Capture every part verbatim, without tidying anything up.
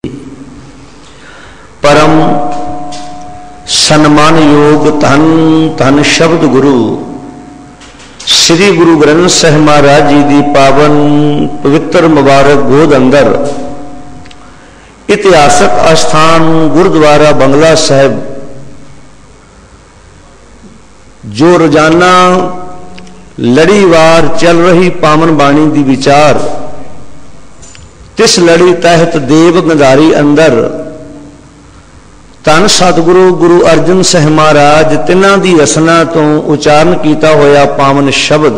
परम सन्मान योग धन धन शब्द गुरु श्री गुरु ग्रंथ साहिब महाराज जी की पावन पवित्र मुबारक गोद अंदर इतिहासक अस्थान गुरुद्वारा बंगला साहिब जो रोजाना लड़ीवार चल रही पावन बाणी की विचार तिस लड़ी तहत देव गंधारी अंदर धन सतगुरु गुरु अर्जन साहिब महाराज तिन्हां दी रसना तो उचारण किया होया पावन शब्द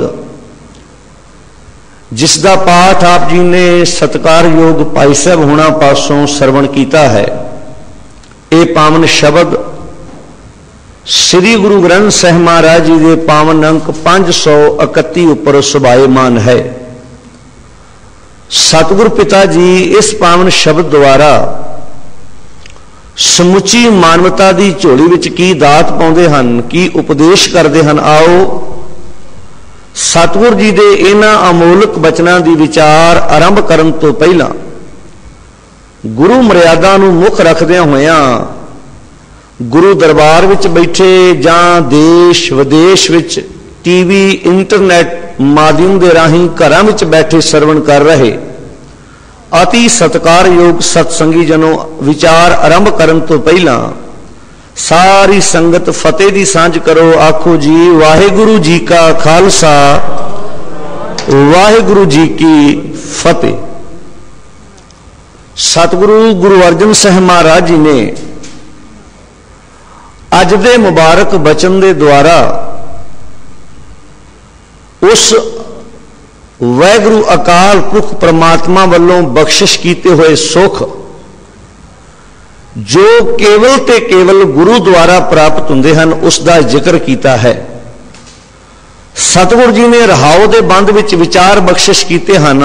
जिसका पाठ आप जी ने सत्कार योग भाई साहब होना पासों श्रवण किया है। ये पावन शब्द श्री गुरु ग्रंथ साहिब महाराज जी के पावन अंक पांच सौ इकती उपर सुभायमान है। सतगुरु पिता जी इस पावन शब्द द्वारा समुची मानवता की झोली विच की दात पाउंदे हन, की उपदेश करते हैं। आओ सतगुरु जी के इन्हां अमोलक बचनों की विचार आरंभ करन तो पहला गुरु मर्यादा नूं मुख रखदियां होइयां गुरु दरबार विच बैठे जां देश विदेश विच टीवी इंटरनेट माध्यम के राही घरां विच बैठे श्रवण कर रहे अति सत्कार योग सत्संगी जनों विचार आरंभ करन तो पहला सारी संगत फतेह दी सांझ करो। आखो जी वाहिगुरु जी का खालसा वाहिगुरु जी की फतेह। सतगुरु गुरु अर्जन साहिब महाराज जी ने अज दे मुबारक बचन दे द्वारा उस वाहिगुरु अकाल पुरख परमात्मा वालों बख्शिश किए हुए सुख जो केवल ते केवल गुरु द्वारा प्राप्त होंदे हन उसका जिक्र किया है। सतगुरु जी ने रहाओ दे बंद विच विचार बख्शिश किए हैं।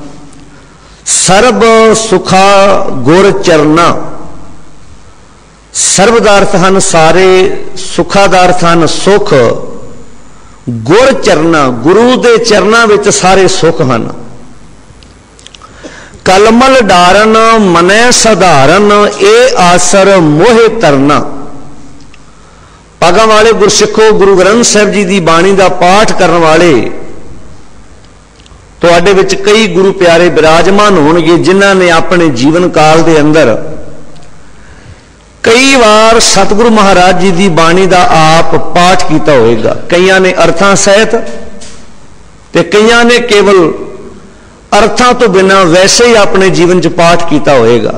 सर्ब सुखा गुर चरना सर्वदार्थ हन सारे सुखादार्थ हन सुख गुर चरना गुरु दे चरना विच सारे सुख हन। कलमल डारन मनै सधारन ए आसर मोहे तरना। पगां वाले गुरसिखो गुरु ग्रंथ साहिब जी की बाणी का पाठ करने वाले तुहाडे विच कई गुरु प्यारे विराजमान होणगे जिन्हां ने अपने जीवन काल के अंदर कई बार सतगुरु महाराज जी की बाणी का आप पाठ किया होगा। कईयां ने अर्थां सहित ते कईयां ने केवल अर्थां तो बिना वैसे ही अपने जीवन च पाठ किया होगा।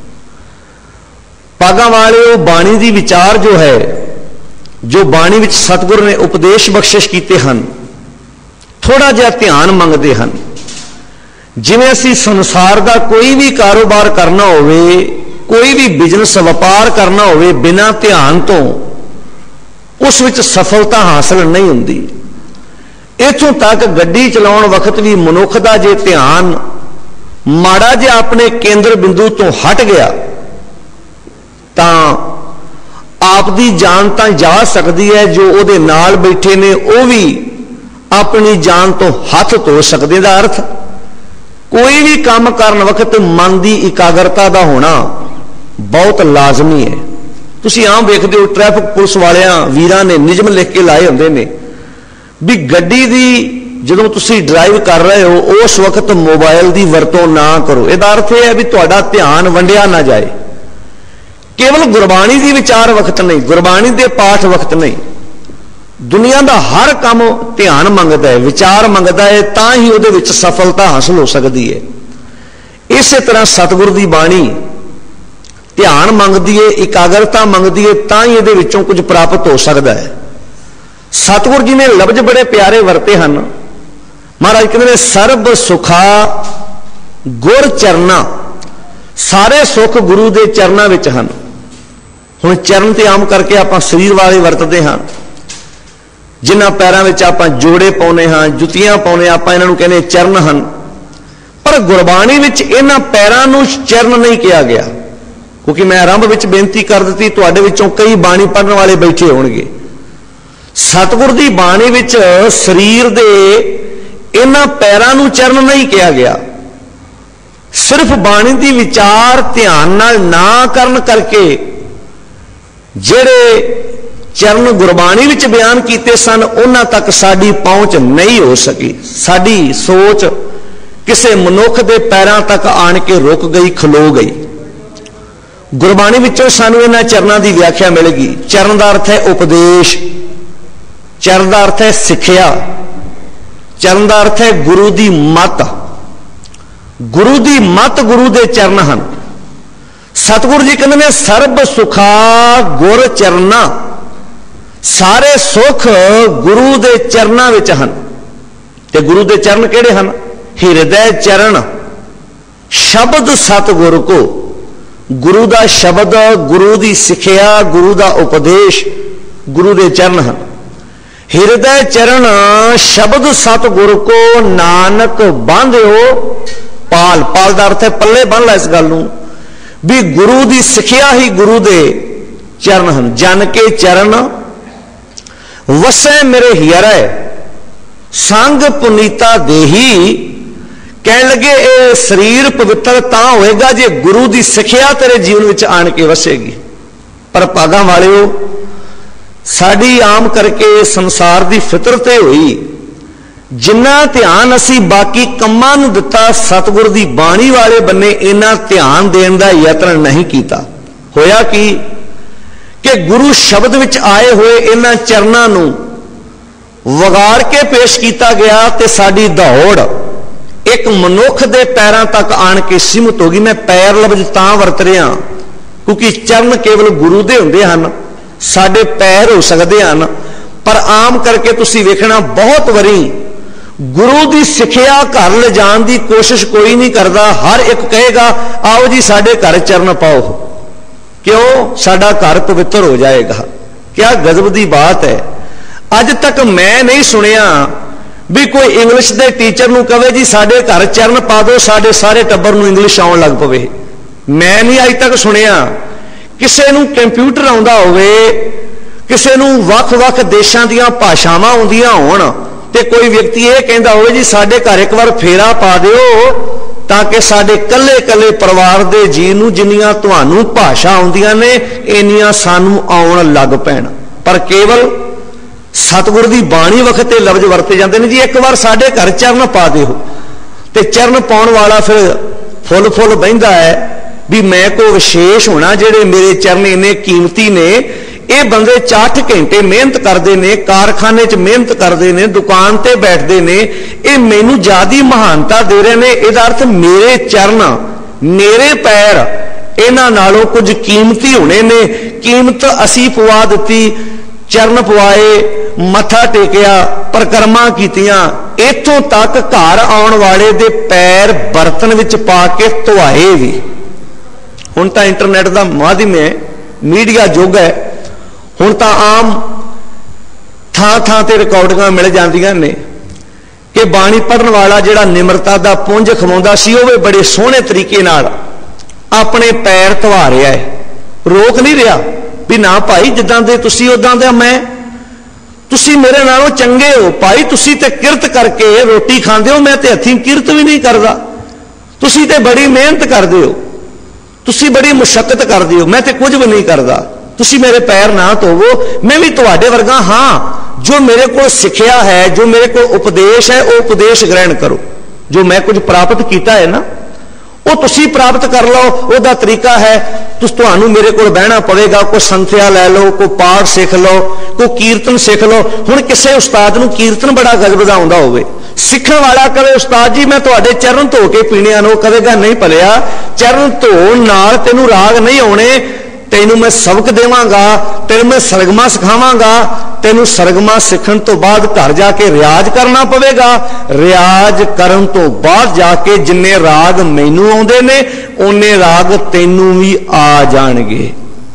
पागां वाले बाणी की विचार जो है जो बाणी विच सतगुरु ने उपदेश बख्शिश किए हैं थोड़ा जिहा ध्यान मंगते हैं। जिवें असीं संसार का कोई भी कारोबार करना होवे कोई भी बिजनेस व्यापार करना होवे बिना ध्यान तो उस विच सफलता हासिल नहीं हुंदी। इथों तक गड्डी चलाउण वक्त भी मनुख दा जे ध्यान माड़ा जिहा अपने केंद्र बिंदु तो हट गया तां आप दी जान तां जा सकती है, जो उहदे नाल बैठे ने वो भी अपनी जान तो हाथ धो सकदे। दा अर्थ कोई भी काम करन वक्त मन की एकाग्रता का होना बहुत लाजमी है। तुसीं आम देखते हो ट्रैफिक पुलिस वालियां वीरां ने नियम लिख के लाए होंदे ने भी गड्डी दी जदों तुसीं ड्राइव कर रहे हो उस वक्त मोबाइल की वरतों ना करो। इहदा अर्थ यह है भी तुहाडा ध्यान वंडिया ना जाए। केवल गुरबाणी की विचार वक्त नहीं, गुरबाणी के पाठ वक्त नहीं, दुनिया का हर काम ध्यान मंगता है, विचार मंगता है, तां ही उहदे विच सफलता हासिल हो सकती है। इस तरह सतगुरु की बाणी ध्यान मंगती है, एकाग्रता मंगती है, तां ही इहदे विचों कुछ प्राप्त हो सकता है। सतगुरु जी ने लफ्ज बड़े प्यारे वरते हैं। महाराज कहते हैं सर्ब सुखा गुर चरना, सारे सुख गुरु के चरणों विच हन। हुण चरण ते आम करके आप शरीर वाले वरतते हैं, जिन्हां पैरों में आप जोड़े पाउने हाँ जुतियां पाउने आप इन्हां नूं कहने चरण हन। पर गुरबाणी विच इन्हां पैरां नूं चरण नहीं कहा गया, क्योंकि मैं आरंभ विच बेनती कर दी तुहाडे विचों कई बाणी पढ़न वाले बैठे होणगे। सतगुरु की बाणी विच शरीर दे इन्हां पैरां नूं चरण नहीं कहा गया, सिर्फ बाणी दी विचार ध्यान नाल ना करन करके जेड़े चरण गुरबाणी विच बयान कीते सन उन्हां तक साडी पहुंच नहीं हो सकी। साडी सोच किसे मनुख दे पैरां तक आण के रुक गई, खलो गई। गुरबाणी विचों सानू इन्हां चरणां दी व्याख्या मिलेगी। चरण दा अर्थ है उपदेश, चरण दा अर्थ है सिक्ख्या, चरण दा अर्थ है गुरु दी मत। गुरु दी मत गुरु दे चरण हन। सतगुरु जी कहते हैं सर्ब सुखा गुर चरना, सारे सुख गुरु दे चरना विच हन। ते गुरु दे चरण केड़े हन? हिरदय चरण शब्द सतगुरु को, गुरु दा शब्द, गुरु दी सिक्ख्या, गुरु दा उपदेश गुरु दे चरण हन। हिरदय चरण शब्द सतगुरु को नानक बांधियो पाल। पाल दा अर्थ है पल्ले बन ला इस गल नूं भी गुरु दी सिक्ख्या ही गुरु दे चरण हन। जन के चरण वसै मेरे हियरै संग पुनीता देही। कहण लगे ये शरीर पवित्र तां होएगा जे गुरु दी सिक्ख्या तेरे जीवन विच आण के वसेगी। पर भागां वालिओ साडी आम करके संसार दी फितरत होई, जिन्ना ध्यान असी बाकी कम्मां नूं दिता सतगुर दी बाणी वाले बन्ने इन्ना ध्यान देण दा यतन नहीं कीता। होया कि कि गुरु शब्द विच आए हुए इन्हां चरणां नूं वगाड़ के पेश किया गया ते साडी दौड़ एक मनुख दे पैरां तक आण के सीमित हो गई। मैं पैर लफ्ज़ तां वरत रहा क्योंकि चरण केवल गुरु दे हुंदे हन, साडे पैर हो सकते हैं। पर आम करके तुसी वेखना बहुत वरी गुरु की सिक्ख्या घर ले जाने की कोशिश कोई नहीं करता। हर एक कहेगा आओ जी साडे घर चरण पाओ, क्यों? साडा घर पवित्र हो जाएगा। क्या गजब की बात है। अज तक मैं नहीं सुनिया भी कोई इंग्लिश के टीचर नूं कहे जी साडे घर चरण पा दो, साडे सारे टब्बर नूं इंग्लिश आउण लग पवे। मैं नहीं अज तक सुनिया। किसी नूं कंप्यूटर आउंदा होवे, किसी नूं वख-वख देशां दीयां भाषावां आउंदियां होण ते कोई व्यक्ति ये कहता हो जी साडे घर एक बार फेरा पा दिओ ताकि साडे कल्ले कल्ले परिवार दे जी नूं जिन्नियां तुहानूं भाषा आउंदियां ने इन्नियां सानूं आउण लग पैण। पर केवल सतगुर दी बाणी वखत ये लफ्ज़ वरते जाते हैं जी एक बार साडे घर चरण पा दिओ। ते चरण पाउण वाला फिर फुल फुल बहिंदा है भी मैं को विशेष होना, जेड़े मेरे चरण इन्ने कीमती ने। ये बंदे चाठ घंटे मेहनत करते हैं, कारखाने च मेहनत करते हैं, दुकान ते बैठते हैं, ये मैनू ज्यादा महानता दे रहे हैं। इसदा अर्थ मेरे चरण, मेरे पैर इन्हां नालों कुछ कीमती होने ने। कीमत असी पवा दी, चरण पवाए, मत्था टेकिया, परिक्रमा कीतियां, इत्थों तक घर आउण वाले दे पैर बर्तन विच पा के धुआए भी। हुण तां इंटरनेट का माध्यम है, मीडिया युग है। हुण तां आम थां थां ते रिकॉर्डिंगां मिल जांदियां ने कि बाणी पढ़न वाला जिहड़ा निमरता दा पुंज खवाउंदा सी ओह बड़े सोहणे तरीके नाल अपने पैर धवा रिहा है, रोक नहीं रहा भी ना भाई जिद्दां दे तुसीं उदां दा मैं, तुसीं मेरे नालों चंगे हो भाई, तुसीं ते किरत करके रोटी खांदे हो, मैं ते हत्थीं किरत भी नहीं करदा। तुसीं ते बड़ी मेहनत करदे हो, तुसीं बड़ी मुशक्कत करदे हो, मैं ते कुछ भी नहीं करदा। तुसीं मेरे पैर ना धोवो, मैं भी तुहाडे वर्गा हाँ। जो मेरे को सिक्ख्या है, जो मेरे को उपदेश है, वो उपदेश ग्रहण करो। जो मैं कुछ प्राप्त किया है ना वो तुसीं प्राप्त कर लो। उसका तरीका है तुहानू मेरे को बहना पड़ेगा, कोई संथ्या लै लो, कोई पाठ सीख लो, कोई कीर्तन सीख लो। हुण किसी उस्ताद नूं कीर्तन बड़ा गजब दा आउंदा होवे, सीखण वाला कहे उस्ताद जी मैं तुहाडे चरण धो के पीने आनो, कहेगा नहीं भलिया चरण धोण नाल तैनूं राग नहीं आउणे, तैनूं मैं सबक देवांगा, तैनूं मैं सरगमा सिखावांगा। तैनूं सरगमा सीखण तो बाद घर जाके रियाज करना पवेगा, रियाज करन तो बाद जाके जिन्ने राग मैनूं आउंदे ने उन्ने राग तैनूं भी आ जाणगे।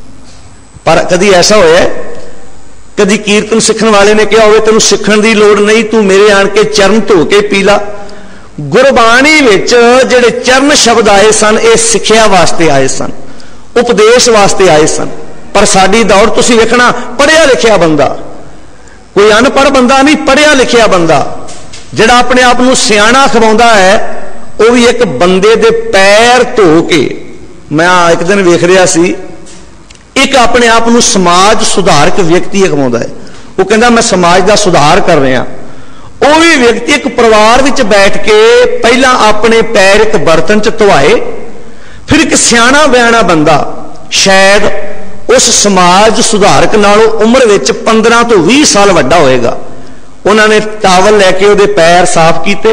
पर कदी ऐसा होया कदी कीर्तन सीखण वाले ने कहा होवे तैनूं सीखण दी लोड़ नहीं, तू मेरे आण के चरण धो के पी ला। गुरबाणी विच जिहड़े चरण शब्द आए सन ये सिक्ख्या वास्ते आए सन, उपदेश वास्ते आए सन। पर साडी दौड़ तुसीं वेखना पढ़िया लिखिया बंदा, कोई अनपढ़ बंदा नहीं, पढ़िया लिखिया बंदा जिहड़ा अपने आप नूं सियाणा खवाउंदा है वो भी एक बंदे दे पैर धो के। मैं एक दिन वेख रहा सी, एक अपने आप को समाज सुधारक व्यक्ति कमाता है, वो कहता मैं समाज का सुधार कर रहा। वो भी व्यक्ति एक परिवार में बैठ के पहला अपने पैर एक बर्तन च धोए, फिर एक सियाणा बयाना बंदा शायद उस समाज सुधारक नालों उम्र विच पंद्रह तो भी साल वड्डा होएगा, उन्होंने टावल लैके उहदे पैर साफ किए।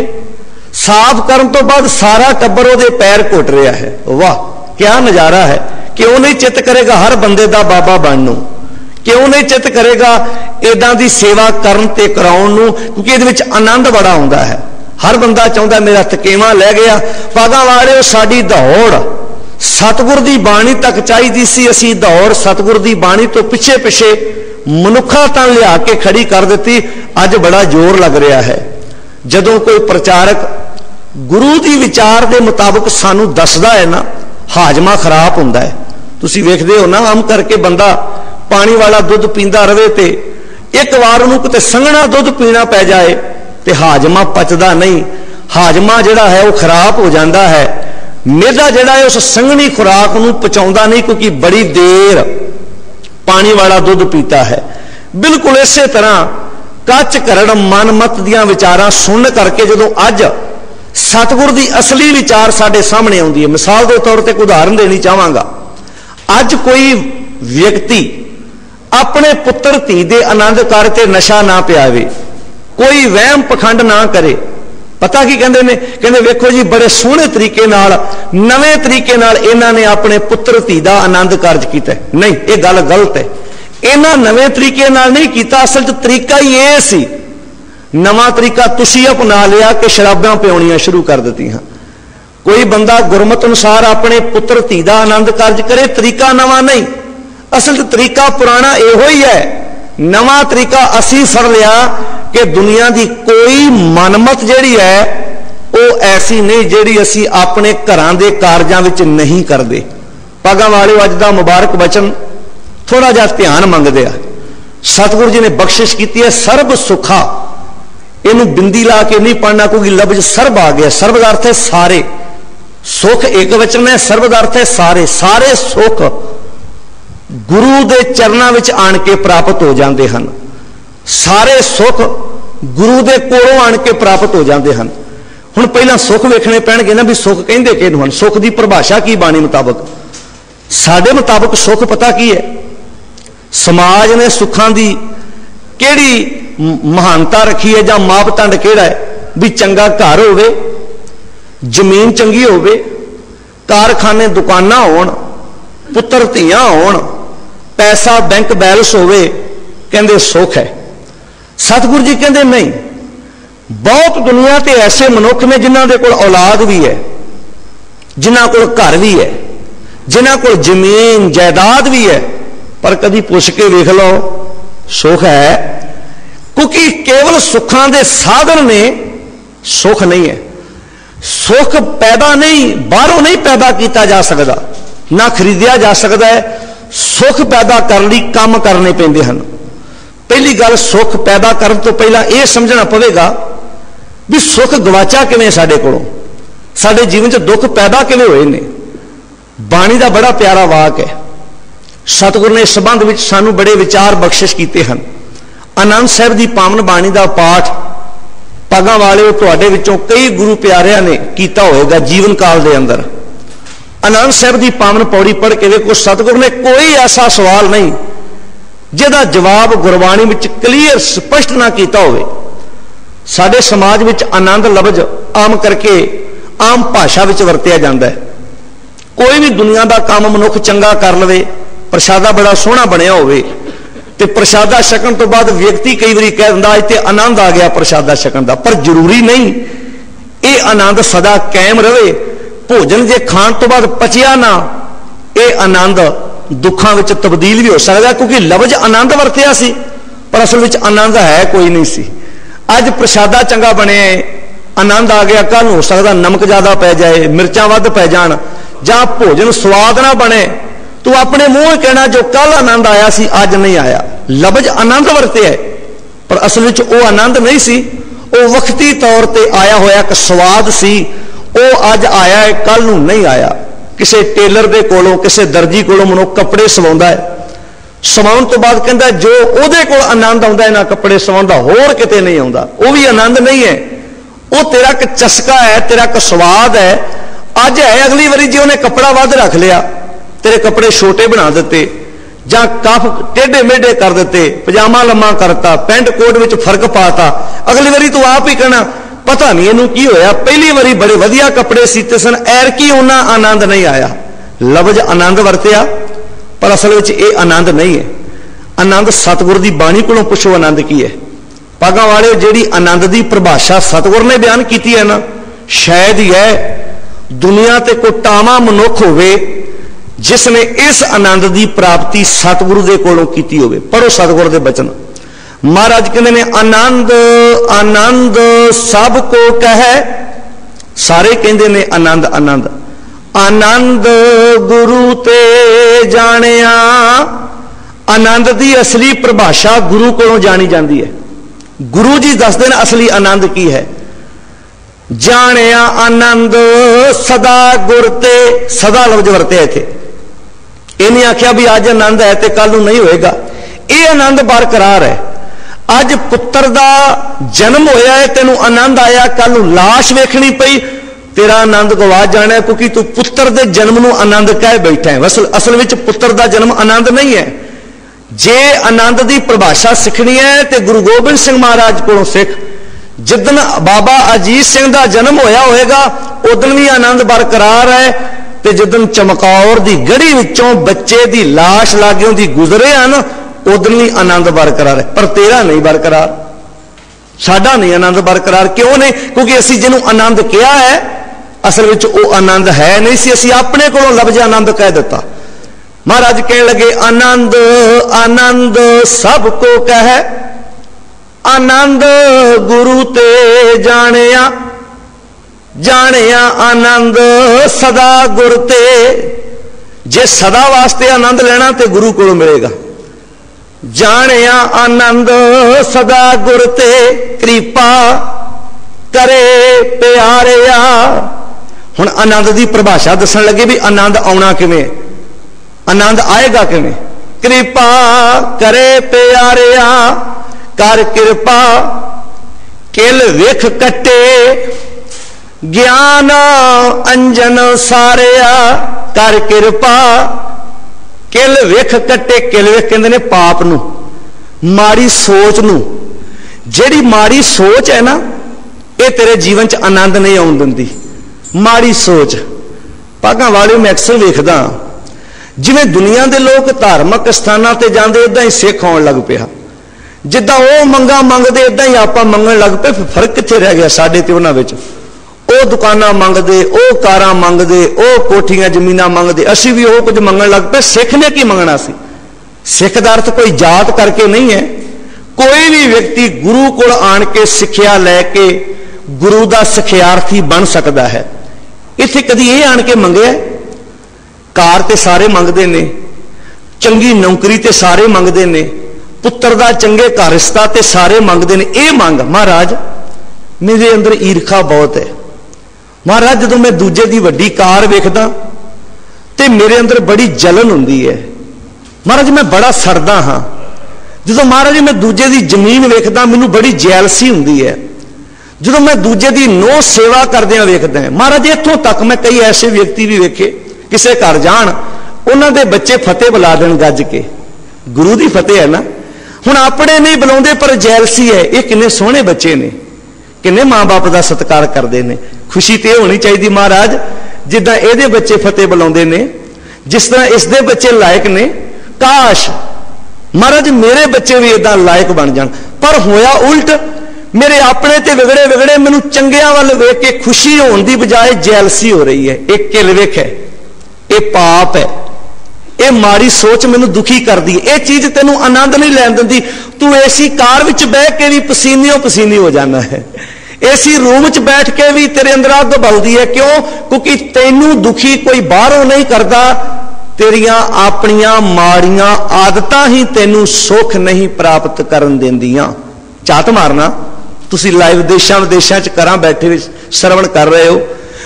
साफ करने तो बाद सारा टब्बर उहदे पैर घुट रहा है। वाह क्या नज़ारा है। क्यों नहीं चित करेगा हर बंदे का बाबा बनने, क्यों नहीं चित करेगा इदां दी सेवा करन ते कराउण नूं, क्योंकि इहदे विच आनंद बड़ा आउंदा है। हर बंदा चाहुंदा मेरा थकेवा लै गया। भागां वालिओ साडी दौड़ सतगुर दी बाणी तक चाहिदी सी, असीं दौड़ सतगुर दी बाणी तो पिछे पिछे मनुखा तां लिया के खड़ी कर दित्ती। अज बड़ा जोर लग रहा है जदों कोई प्रचारक गुरु दी विचार दे मुताबिक सानू दसदा है ना, हाजमा खराब हुंदा है। तुसीं वेखदे हो ना, आम करके बंदा पानी वाला दुध पींदा रहे ते एक बार उन्होंने किते संघना दुध पीना पै जाए तो हाजमा पचदा नहीं, हाजमा जिहड़ा है वह खराब हो जाता है। मेदा जिहड़ा है उस संघनी खुराक नूं पचाउंदा नहीं, क्योंकि बड़ी देर पानी वाला दुध पीता है। बिल्कुल इस तरह कच करड़ मन मत दियां विचारां सुन करके जदों अज सतगुर दी असली विचार साडे सामने आउंदी है। मिसाल के तौर पर एक उदाहरण देनी चाहांगा। अज कोई व्यक्ति अपने पुत्र धी दे आनंद कर ते नशा ना पियावे, कोई वहम पखंड ना करे। पता की कहते हैं, कहते वेखो जी बड़े सोहने तरीके नाल नवे तरीके नाल इन्हां ने अपने पुत्र धी दा आनंद कारज कीता। नहीं, ये गल गलत है। इन्हां नवे तरीके नाल नहीं कीता, असल च तरीका ही यह सी। नवा तरीका तुसी अपना लिया कि शराबां पियाउणियां शुरू कर दित्तियां। कोई बंदा गुरमत अनुसार अपने पुत्र धी दा आनंद कारज करे, तरीका नवा नहीं, असल तरीका पुराना इहो ही है। नवा तरीका असी फड़ लिया कि दुनिया की कोई मनमत जिहड़ी है वो ऐसी नहीं जिहड़ी असी अपने घरां दे कारजां विच नहीं करते। भागां वालिओ अज दा मुबारक वचन थोड़ा जिहा ध्यान मंगदे आ। सतगुरु जी ने बख्शिश की है सर्ब सुखा, इनू बिंदी ला के नहीं पढ़ना क्योंकि लफ्ज सर्ब आ गया। सर्ब का अर्थ है सारे, सुख एक वचन है, सर्ब का अर्थ है सारे। सारे सुख गुरु दे चरनां विच आण के प्राप्त हो जाते हैं। सारे सुख गुरु दे कोलों आण के प्राप्त हो जाते हैं। हुण पहलां सुख वेखणे पैणगे ना भी सुख कहिंदे किहनूं हन, सुख की परिभाषा की बाणी मुताबक। साडे मुताबक सुख पता की है? समाज ने सुखां दी किहड़ी महानता रखी है जां मापदंड किहड़ा है भी चंगा घर होवे, जमीन चंगी होवे, कारखाने दुकानां होण, पुत्र धीआं होण, पैसा बैंक बैलेंस होवे, कहंदे सुख है। सतगुरु जी कहंदे नहीं, बहुत दुनिया ते ऐसे मनुख ने जिन्हां दे कोल औलाद भी है, जिन्हां कोल घर भी है, जिन्हां कोल जमीन जायदाद भी है, पर कदी पुछ के वेख लो सुख है? क्योंकि केवल सुखां दे साधन ने सुख नहीं है। सुख पैदा नहीं, बाहरों नहीं पैदा किया जा सकता, ना खरीदिया जा सकता है। सुख पैदा करने लई काम करने पैंदे हन। पहली गल, सुख पैदा करने तो पहला यह समझना पवेगा भी सुख गवाचा किवें साडे कोलों, साडे जीवन च दुख पैदा किवें होए ने। बाणी दा बड़ा प्यारा वाक है। सतगुरु ने इस संबंध में सानू बड़े विचार बख्शिश किए हैं। आनंद साहब की पावन बाणी का पाठ पगां वाले तुहाडे विचों कई गुरु प्यारिਆਂ ने किया होगा जीवन काल के अंदर। आनंद साहब की पावन पौड़ी पढ़ के देखो, सतगुरु ने कोई ऐसा सवाल नहीं जिहदा जवाब गुरबाणी में क्लीयर स्पष्ट ना किया होवे। साडे समाज में आनंद लफ्ज आम करके आम भाषा में वरतिया जाता है। कोई भी दुनिया का काम मनुख चंगा कर लवे, प्रशादा बड़ा सोहना बनया होवे ते प्रशादा छकण तो बाद व्यक्ति कई बार कह दिंदा अज ते आनंद आ गया प्रशादा छकण दा, पर जरूरी नहीं ये आनंद सदा कायम रहे। भोजन जे खाण तो बाद पचिया ना, ये आनंद दुखों में तब्दील भी हो सकता, क्योंकि लफ्ज आनंद वरतिया सी पर असल में आनंद है कोई नहीं सी। अज प्रशादा चंगा बने आनंद आ गया, कल हो सकता नमक ज्यादा पै जाए, मिर्चां वध पै जाण, जां भोजन स्वाद ना बने तो अपने मूँह कहना जो कल आनंद आया सी अज नहीं आया। लफ्ज आनंद वरते है पर असल में वो आनंद नहीं सी, वो वक्ती तौर पर आया होया एक स्वाद सी। वो अज आया है कल नूं नहीं आया। किसी टेलर के कोलों किसी दर्जी कोलों मनुख कपड़े सवाउंदा है, सवाउण तो बाद कहता जो उहदे कोल आनंद आउंदा है ना कपड़े सवाउण दा होर किते नहीं आउंदा, वो भी आनंद नहीं है। वो तेरा एक चस्का है, तेरा एक स्वाद है। अज है, अगली बारी जो उन्हें कपड़ा वध रख लिया, तेरे कपड़े छोटे बना दिते जां कफ टेढ़े मेढ़े कर दिते, पजामा लम्मा करता, पेंट कोट में फर्क पाता, अगली बारी तू आप ही कहना पता नहीं इनू की होया, पहली बारी बड़े वधिया कपड़े सीते सन, ऐरकी उन्ना आनंद नहीं आया। लफ्ज आनंद वरतिया पर असल में ये आनंद नहीं है। आनंद सतगुर की बाणी को पुछो आनंद की है। पागां वाले जिहड़ी आनंद की परिभाषा सतगुर ने बयान की है ना, शायद ही है दुनिया ते कोई टावा मनुख होवे जिसने इस आनंद की प्राप्ति सतगुरु के कोलों की होवे। पढ़ो सतगुर के बचन। महाराज कहते ने आनंद आनंद सब को कहे, सारे कहते ने आनंद आनंद। आनंद गुरु ते जानिया, आनंद की असली परिभाषा गुरु कोलों जानी जाती है। गुरु जी दसदे ने असली आनंद की है। जानिया आनंद सदा गुर ते, सदा लफ्ज वरते इत्थे, ये नहीं आख्या भी अज आनंद है तो कल नहीं होएगा। ये आनंद बरकरार है। अज पुत्र का जन्म होया है, तेनू आनंद आया, कल लाश वेखनी पई, तेरा आनंद गवा जाना, क्योंकि तू पुत्र के जन्म नू आनंद कह बैठा है। असल असल में पुत्र का जन्म आनंद नहीं है। जे आनंद की परिभाषा सीखनी है तो गुरु गोबिंद सिंह महाराज को सिख। जिदन बाबा अजीत सिंह का जन्म होया होएगा उदन भी आनंद बरकरार है, तो जिदन चमकौर की गढ़ी विचों बच्चे की लाश लागों की गुजरे हैं ना, उदन भी आनंद बरकरार है। पर तेरा नहीं बरकरार, साडा नहीं आनंद बरकरार। क्यों नहीं? क्योंकि असी जिन्हों आनंद किया है असल में वो आनंद है नहीं सी, असी अपने को लफ्ज आनंद कह दिता। महाराज कह लगे आनंद आनंद सबको कह, आनंद गुरु ते जानिया, जानिया आनंद सदा गुर ते। जे सदा वास्ते आनंद लेना तो गुरु को मिलेगा। जानिया आनंद सदा गुर ते, कृपा करे प्यारिया। हुण आनंद की परिभाषा दसन लगे भी आनंद आउणा किवें, आनंद आएगा किवें। कृपा करे प्यारिया, कर कृपा किल विख कटे, ज्ञान अंजन सारिया। कर कृपा किल विख कटे, किल विख कहते ने पाप नू, माड़ी सोच नू। जिहड़ी माड़ी सोच है ना, ये तेरे जीवन च आनंद नहीं आउण दिंदी। माड़ी सोच पागां वाले मैं अक्सर वेखदा, जिवें दुनिया के लोग धार्मिक स्थानां ते जांदे इदां ही सिख आउण लग पिया। जिद्दां वो मंगा मंगदे इदां ही आपां मंगण लग पे। फर्क कित्थे रह गया साडे ते उन्हां विच? वो दुकानां मंगदे, वो कारां मंगदे, वो कोठियां जमीनां मंगदे, असीं भी वो कुछ मंगण लग पे। सिख ने की मंगना सी? सिख दा अर्थ कोई जात करके नहीं है। कोई भी व्यक्ति गुरु कोल आण के सिक्ख्या लैके गुरु दा सिख्यार्थी बन सकता है। इत्थे कदी ये आण के मंगे? कार ते सारे मंगदे ने, चंगी नौकरी ते सारे मंगदे ने, पुत्र दा चंगे घर रिश्ता ते सारे मंगदे ने। ये मंग महाराज मेरे अंदर ईर्खा बहुत है। महाराज जदों मैं दूजे दी वड्डी कार वेखदा ते मेरे अंदर बड़ी जलन हुंदी है। महाराज मैं बड़ा सड़दा हाँ। जदों महाराज मैं दूजे दी जमीन वेखदा मैनूं बड़ी जैलसी हुंदी है। जदों मैं दूजे दी नौ सेवा करदिआं वेखदा है महाराज, इत्थों तक मैं कई ऐसे व्यक्ति भी वेखे किसे घर जाण उन्हां दे बच्चे फतेह बुला देण गज के, गुरु दी फतेह है ना। हुण अपने नहीं बुलाउंदे पर जैलसी है। ये किन्ने सोहणे बच्चे ने, किन्ने माँ बाप का सत्कार करते हैं। खुशी तो होनी चाहिए महाराज जिद्दां इहदे बच्चे फतेह बुलाउंदे ने, जिस तरह इसदे बच्चे लायक ने। काश महाराज मेरे बच्चे भी इदां लायक बन जाण। पर होया उल्ट, मेरे अपने ते विगड़े विगड़े मैनूं चंगियां वल वेख के खुशी होने की बजाय जैलसी हो रही है। एक किल विख है, ये पाप है, ये माड़ी सोच मैनूं दुखी कर दी। ये चीज तेनों आनंद नहीं लैन दिंदी। तू एसी कार विच बैठ के भी पसीनियों पसीनी हो जाना है, एसी रूम च बैठ के भी तेरे अंदर अग बलदी है। क्यों? क्योंकि तेनू दुखी कोई बाहरों नहीं करता, तेरियां अपनियां माड़ियां आदतां ही तेनू सुख नहीं प्राप्त करन देंदियां। झात मारना तुसी लाइव देशां विदेशां च घरां बैठे श्रवण कर रहे हो।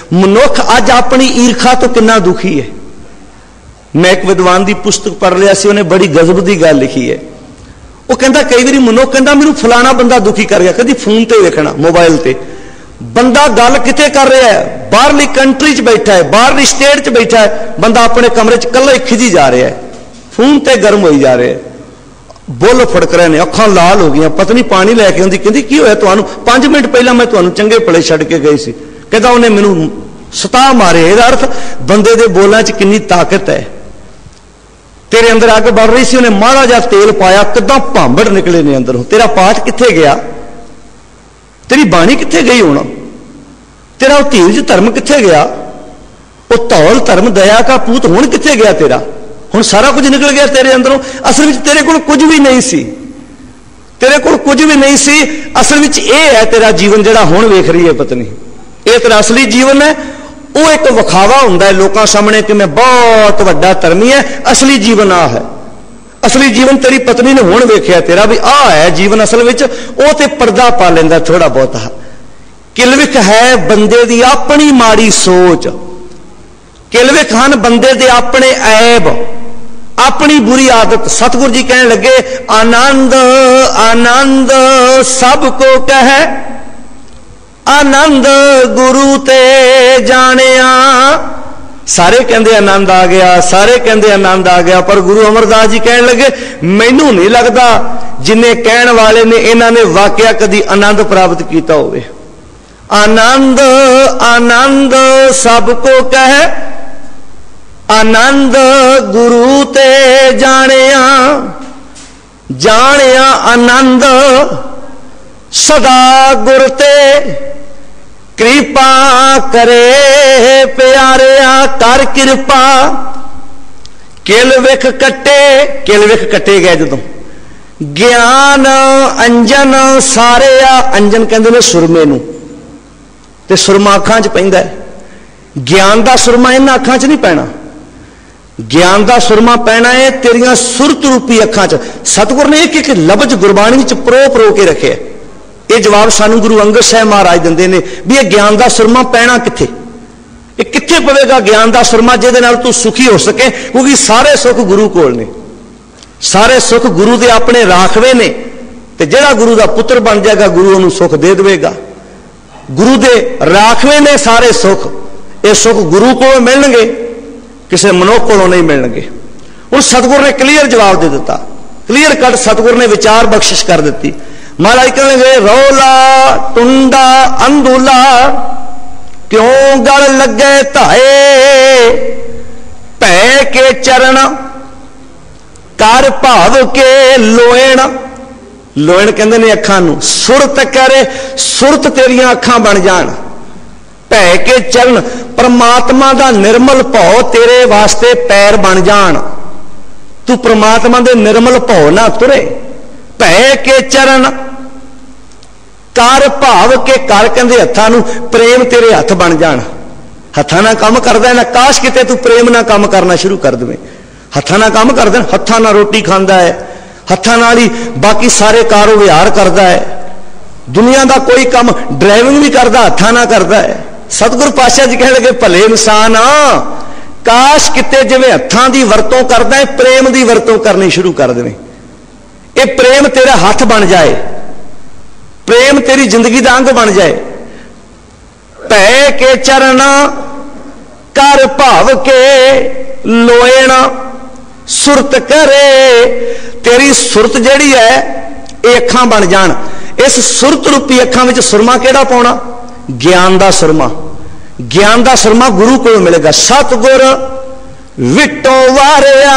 मनुख अज अपनी ईर्खा तो कितना दुखी है। मैं एक विद्वान की पुस्तक पढ़ लिया सी, उन्हें बड़ी गजब की गल लिखी है। वो कहता कई बार मनुख कहता मैनू फलाना बंदा दुखी कर गया, कभी फोन ते देखना मोबाइल ते बंदा गल किते कर रहा है, बाहरली कंट्री च बैठा है, बाहरली स्टेट च बैठा है, बंदा अपने कमरे च कला ही खिजी जा रहा है, फोन ते गर्म हो जा रहा है, बुल फड़क रहे हैं, अखां लाल हो गई, पत्नी पानी लैके आती, कहती की होया तुहानू, पांच मिनट पहला मैं तुहानू चंगे भले छड़ के गई सी, कहता उन्हें मैनू सता मारे। इसका अर्थ बंदे दे बोलां च कितनी ताकत है। तेरे अंदर अग बढ़ रही सी, उन्हें माड़ा जा तेल पाया, किदां भांबड़ निकले ने अंदरों। तेरा पाठ कित्थे गया, तेरी बाणी कित्थे गई होना, तेरा वो धीरज धर्म कित्थे गया, वो धौल धर्म दया का पूत हुण कित्थे गया तेरा। हुण सारा कुछ निकल गया तेरे अंदरों। असल में तेरे को कुछ भी नहीं सी, तेरे को कुछ भी नहीं सी। असल में यह है तेरा जीवन जिहड़ा हुण वेख रही है पत्नी, यह तेरा असली जीवन है। वो एक विखावा हुंदा है लोगों सामने कि मैं बहुत वड्डा धर्मी है, असली जीवन आ है। असली जीवन तेरी पत्नी ने हुण वेख्या तेरा भी आ है जीवन असल में। वो तो पर्दा पा लेंदा थोड़ा बहुत। किलविख है बंदे दी अपनी माड़ी सोच, किलविख हन बंदे दे अपने ऐब, अपनी बुरी आदत। सतगुरु जी कहने लगे आनंद आनंद सबको कहे, आनंद गुरु ते जानिया। सारे कहते आनंद आ गया, सारे कहते आनंद आ गया, पर गुरु अमरदास जी कहने लगे मैनू नहीं लगता जिन्हें कहने वाले ने इन्हों ने वाकया कदी आनंद प्राप्त किया होवे। आनंद आनंद सबको कहे, आनंद गुरु ते जानिया। जानिया आनंद सदा गुर ते कृपा करे प्यारिया कर कृपा। किल विख कट्टे, किल विख कट्टे गए जदों ज्ञान अंजन सारे आ। अंजन कहते हैं सुरमे नूं, ते सुरमा अखां च पैंदा है। ज्ञान का सुरमा इन्हां अखां च नहीं पैना, ज्ञान का सुरमा पैना है तेरियां सुरत रूपी अखां च। सतगुर ने एक एक लफ्ज गुरबाणी च परो परो के रखे। ये जवाब सानू गुरु अंगद साहब महाराज दिंदे ने भी ये ज्ञान का सुरमा पैना कित्थे, ये कित्थे पवेगा ज्ञान का सुरमा जिहदे नाल तू सुखी हो सके। क्योंकि सारे सुख गुरु कोल ने, सारे सुख गुरु दे अपने राखवे ने, ते जिहड़ा गुरु का पुत्र बन जाएगा गुरु उहनूं सुख दे देवेगा। गुरु दे राखवे ने सारे सुख, ये सुख गुरु को मिलणगे, किसी मनुख को नहीं मिलणगे। हुण सतगुर ने क्लीयर जवाब दे दिता, क्लीयर कट सतगुर ने विचार बख्शिश कर दी। महाराज कहेंगे रौला टुंडा अंधुला क्यों गल लगे धाए, भै के चरण कर भाव के लोएण। लोएण कहते ने अखां नूं, सुरत करे सुरत तेरियां अखां बन जान। भै के चरण परमात्मा का निर्मल भाव तेरे वास्ते पैर बन जान, तू परमात्मा के निर्मल भाव ना तुरे। भै के चरण कर भाव के कर कहते हत्थां नूं, प्रेम तेरे हथ बन जान। हत्थां नाल काम करदा है ना, काश किते तू प्रेम नाल काम करना शुरू कर देवें। हत्थां नाल काम करदा, हत्थां नाल रोटी खांदा है, हत्थां नाल ही बाकी सारे कारोबार करदा है। दुनिया का कोई काम ड्राइविंग भी करदा हत्थां नाल करदा है। सतगुरु पातशाह जी कहण लगे भले इंसान आ, काश किते जिवें हत्थां दी वरतों करदा है प्रेम दी वरतों करनी शुरू कर देवें। ये प्रेम तेरा हथ बन जाए, प्रेम तेरी जिंदगी का अंग बन जाए। भै के चरण कर भाव के लोएण सुरत करे। तेरी सुरत जिहड़ी है ये अखां बन जान। इस सुरत रूपी अखां विच सुरमा केड़ा पाउणा, ज्ञान का सुरमा। ज्ञान का सुरमा गुरु को मिलेगा। सतगुर विटो वारिया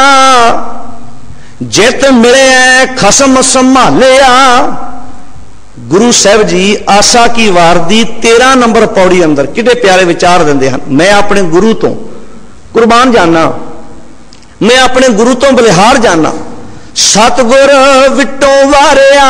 जित मिले खसम संभालिया। गुरु साहब जी आशा की वार दी तेरह नंबर पौड़ी अंदर कितने प्यारे विचार देंदे हैं। मैं अपने गुरु तो कुर्बान जाना, मैं अपने गुरु तो बलिहार जाना। सतगुर विटो वारिया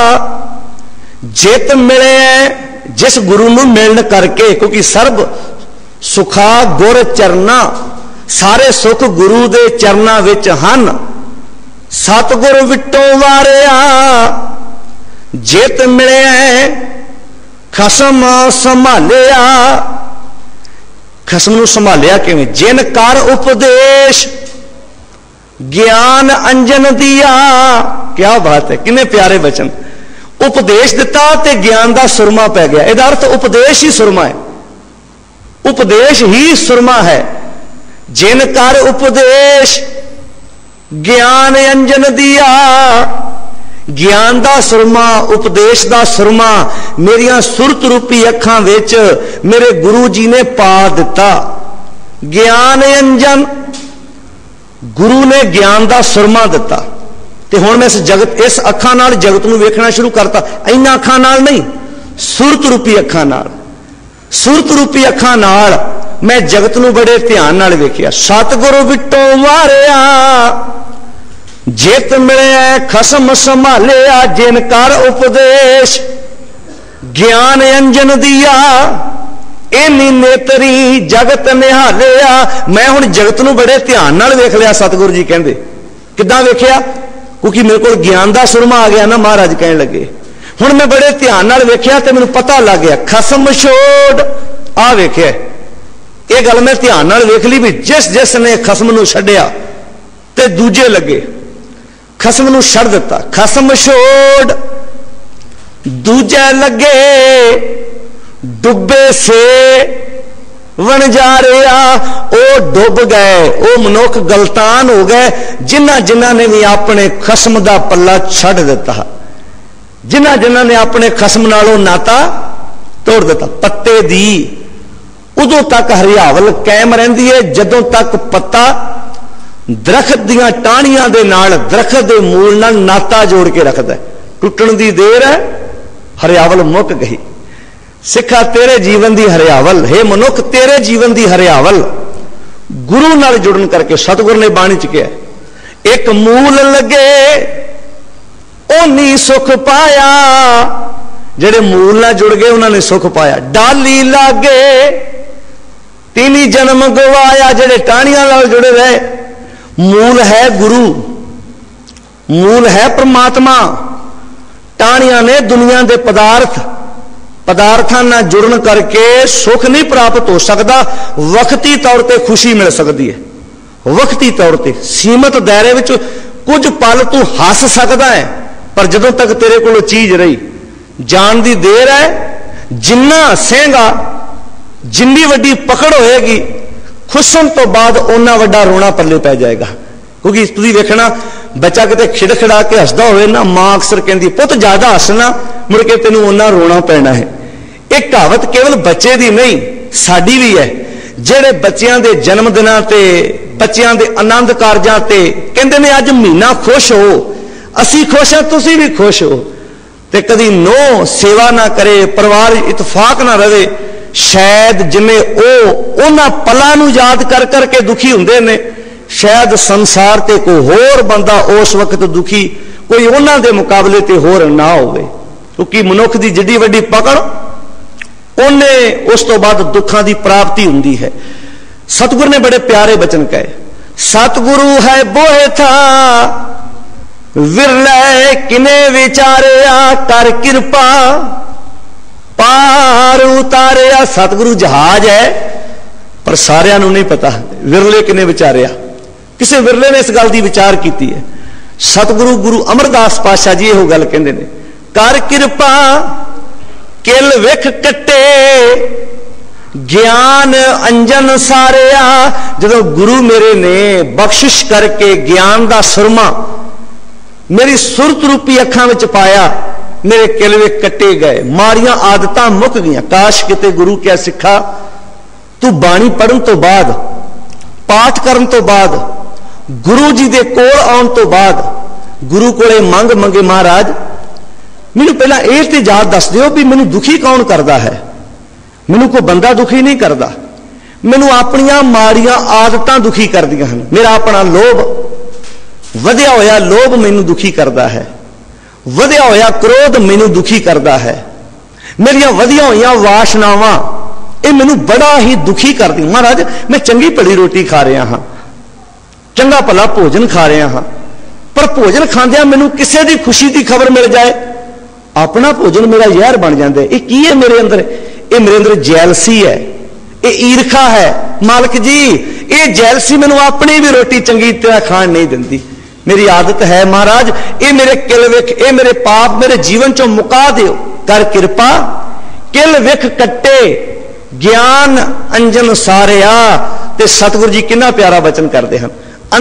जित मिले, जिस गुरु नूं मिलन करके, क्योंकि सर्ब सुखा गुर चरना, सारे सुख गुरु दे चरना विच हन। सतगुर विटो वारिया जित मिले खसम संभालिया। खसम नूं संभालिया किवें? जिन कर उपदेश ज्ञान अंजन दिया। क्या बात है, कितने प्यारे वचन। उपदेश दिता ते ज्ञान का सुरमा पै गया। इहदा अर्थ उपदेश ही सुरमा है, उपदेश ही सुरमा है। जिन कर उपदेश ज्ञान अंजन दिया, ज्ञान का सुरमा, उपदेश का सुरमा मेरिया सुरत रूपी अखां विच मेरे गुरु जी ने पा दिता। ज्ञान अंजन, गुरु ने ज्ञान का सुरमा दिता। ते हुण मैं इस जगत, इस अखां नाल जगत नूं वेखना शुरू करता। इन्हां अखां नाल नहीं, सुरत रूपी अखां नाल। सुरत रूपी अखां नाल मैं जगत नूं बड़े ध्यान नाल वेखिया। सतगुरु विटों मारिया जित मिले खसम संभालिया। जिन कर उपदेश ज्ञान अंजन दिया, इन्नी नेतरी जगत निहालिया। मैं हुण जगत नूं बड़े ध्यान नाल वेख लिया। सतगुरु जी कहंदे किदां वेखिया? क्योंकि मेरे को ज्ञान का सुरमा आ गया ना। महाराज कहने लगे हुण मैं बड़े ध्यान नाल वेखिया ते मैनूं पता लग गया खसम छोड़ आ वेखिया। ये गल मैं ध्यान नाल वेख ली भी जिस जिस ने खसम नूं छड्डिया ते दूजे लगे खसम नूं छड्ड दिता। खसम छोड़ दूजे लगे डुबे से वणजारिया। ओ डुब गए, ओ मनुख गलतान हो गए जिन्हां जिन्हां ने भी अपने खसम का पल्ला छड्ड दिता, जिन्हां जिन्हां ने अपने खसम नालों नाता तोड़ दिता। पत्ते दी उदों तक हरियावल कायम रहिंदी है जदों तक पत्ता दरखत दियां टाहणियां दे नाल, दरखत दे मूल नाल नाता जोड़ के रखदा है। टुटण दी देर है, हरियावल मुक गई। सिखा तेरे जीवन की हरियावल, हे मनुख तेरे जीवन की हरियावल गुरु नाल जुड़न करके सतगुरु ने बाणी च कहा। एक मूल लगे ओनी सुख पाया। जेड़े मूल नाल जुड़ गए उन्होंने सुख पाया। डाली लागे तीनी जन्म गवाया। जेड़े टाहणियां नाल जुड़े रहे, मूल है गुरु, मूल है परमात्मा। टाहणियां ने दुनिया के पदार्थ, पदार्थां नाल जुड़न करके सुख नहीं प्राप्त हो सकता। वक्ती तौर पर खुशी मिल सकती है, वक्ती तौर पर सीमित दायरे विच कुछ पल तू हस सकता है, पर जदों तक तेरे कोल चीज रही जान की देर है। जिन्ना हसेगा, जिन्नी वड्डी पकड़ होएगी, खुशन तो बाद उन्ना वड्डा रोना पल्ले पै जाएगा। क्योंकि तुसीं वेखना बच्चा किते खिड़खिड़ा के हसदा होवे ना, मां अक्सर कहती पुत ज्यादा हसना मुड़ के तेनों उन्ना रोना पैना है। एक कहावत केवल बच्चे दी नहीं साडी भी है। जेड़े बच्चों के जन्म दिनां ते, बच्चों के आनंद कारजां ते कहंदे ने अज महीना खुश हो, असी खुश हैं तुसीं भी खुश हो। ते कदी नो सेवा ना करे, परिवार इतफाक ना रहे, शायद जिमें ओ उन्हां पलां नूं याद कर करके दुखी हुंदे ने, शायद संसार ते कोई होर बंदा उस वक्त दुखी कोई उन्हां दे मुकाबले ते होर ना होवे। क्योंकि मनुख की जिड्डी वड्डी पकड़ उन्हें उस तो बाद दुखों की प्राप्ति हुंदी है। सतगुरु ने बड़े प्यारे वचन कहे। सतगुरु है बोहे था विरले किने विचारिया, कर कृपा पार उतारिया। सतगुरु जहाज है पर सारियां नूं नहीं पता विरले किने विचारिया। किसी विरले ने इस गल की विचार की है। सतगुरु गुरु अमरदास पातशाह जी यह गल कहते हैं, कर कृपा किल विख कट्टे ज्ञान अंजन सारिया। जदों गुरु मेरे ने बख्शिश करके ज्ञान का सुरमा मेरी सुरत रूपी अखां विच पाया, मेरे किल विख कट्टे गए, माड़ियां आदतां मुक गईयां। काश किते गुरु क्या सिखा तू बाणी पढ़न तो बाद, पाठ करन तो बाद, गुरु जी दे कोल आउण तो बाद गुरु कोले मंग मंगे, महाराज मैनू पहला यह तो याद दस दिओ भी मैनू दुखी कौन करता है। मैनू कोई बंदा दुखी नहीं करता, मैनू अपनियां माड़ियां आदतां दुखी करदियां हन। मेरा अपना लोभ वधिया होया लोभ मैनू दुखी करता है, वधिया होया क्रोध मैनू दुखी करता है, मेरिया वधिया होइयां वासनावां ये मैनू बड़ा ही दुखी करदी। महाराज मैं चंगी भली रोटी खा रहा हाँ, चंगा भला भोजन खा रहा हाँ, पर भोजन खांदियां मैनू किसी की खुशी की खबर मिल जाए, अपना भोजन मेरा जहर बन जाता है। ये की है मेरे अंदर? ये मेरे अंदर जैलसी है, ये ईर्खा है। मालिक जी ये जैलसी मैनू अपनी भी रोटी चंगी तरह खाण नहीं दिंदी, मेरी आदत है महाराज, ये मेरे किल विख, ये मेरे पाप मेरे जीवन चों मुका दिओ, कर किरपा। किल विख कट्टे ज्ञान अंजन सारिया। ते सतगुरु जी कितना प्यारा वचन करते हैं,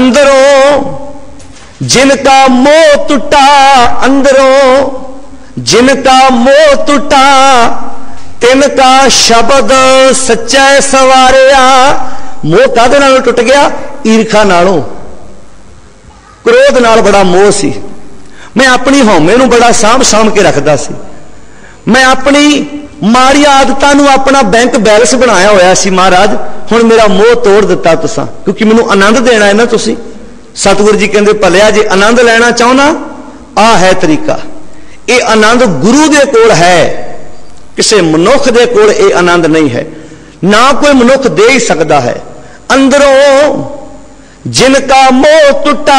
अंदरों जिनका मोह टुटा, अंदरों जिनका मोह टुटा, तिनका शब्द सच्चा सवारिया। मोह कादे नालों टुट गया? ईर्खा नालों, क्रोध नाल बड़ा मोह सी। मैं अपनी हौमे नूं बड़ा साਂਭ साਂਭ के रखदा सी, मैं अपनी माड़ी आदतां नूं अपना बैंक बैलेंस बनाया होया सी। महाराज हुण मेरा मोह तोड़ दिता तुसां, क्योंकि मैनूं आनंद देना है ना तुसीं। सतगुरु जी कहंदे भलिया जे आनंद लेना चाहना आ है तरीका। ये आनंद गुरु दे कोल है, किसी मनुख दे कोल ये आनंद नहीं है, ना कोई मनुख दे ही सकता है। अंदरों जिनका मोह टुटा,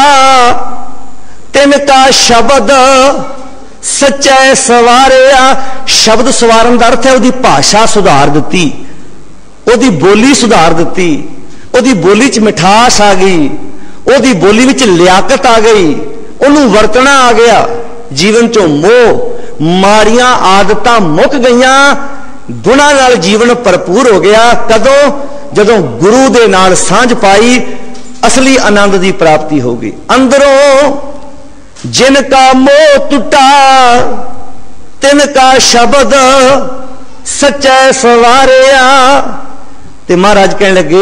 तिनका शब्द सच्चा सवारिया। शब्द सवारन का अर्थ है उसकी भाषा सुधार दी, उसकी बोली सुधार दी, उसकी बोली च मिठास आ गई, उसकी बोली विच लियाकत आ गई, उन्होंने वरतना आ गया। जीवन चो मोह माड़ियां आदतां मुक गईयां, गुणा नाल जीवन भरपूर हो गया। कदों? जदों गुरु दे नाल सांझ पाई, असली आनंद की प्राप्ति होगी। अंदरों जिनका मोह टुटा, तिनका शब्द सच्चा सवारिया। ते महाराज कहने लगे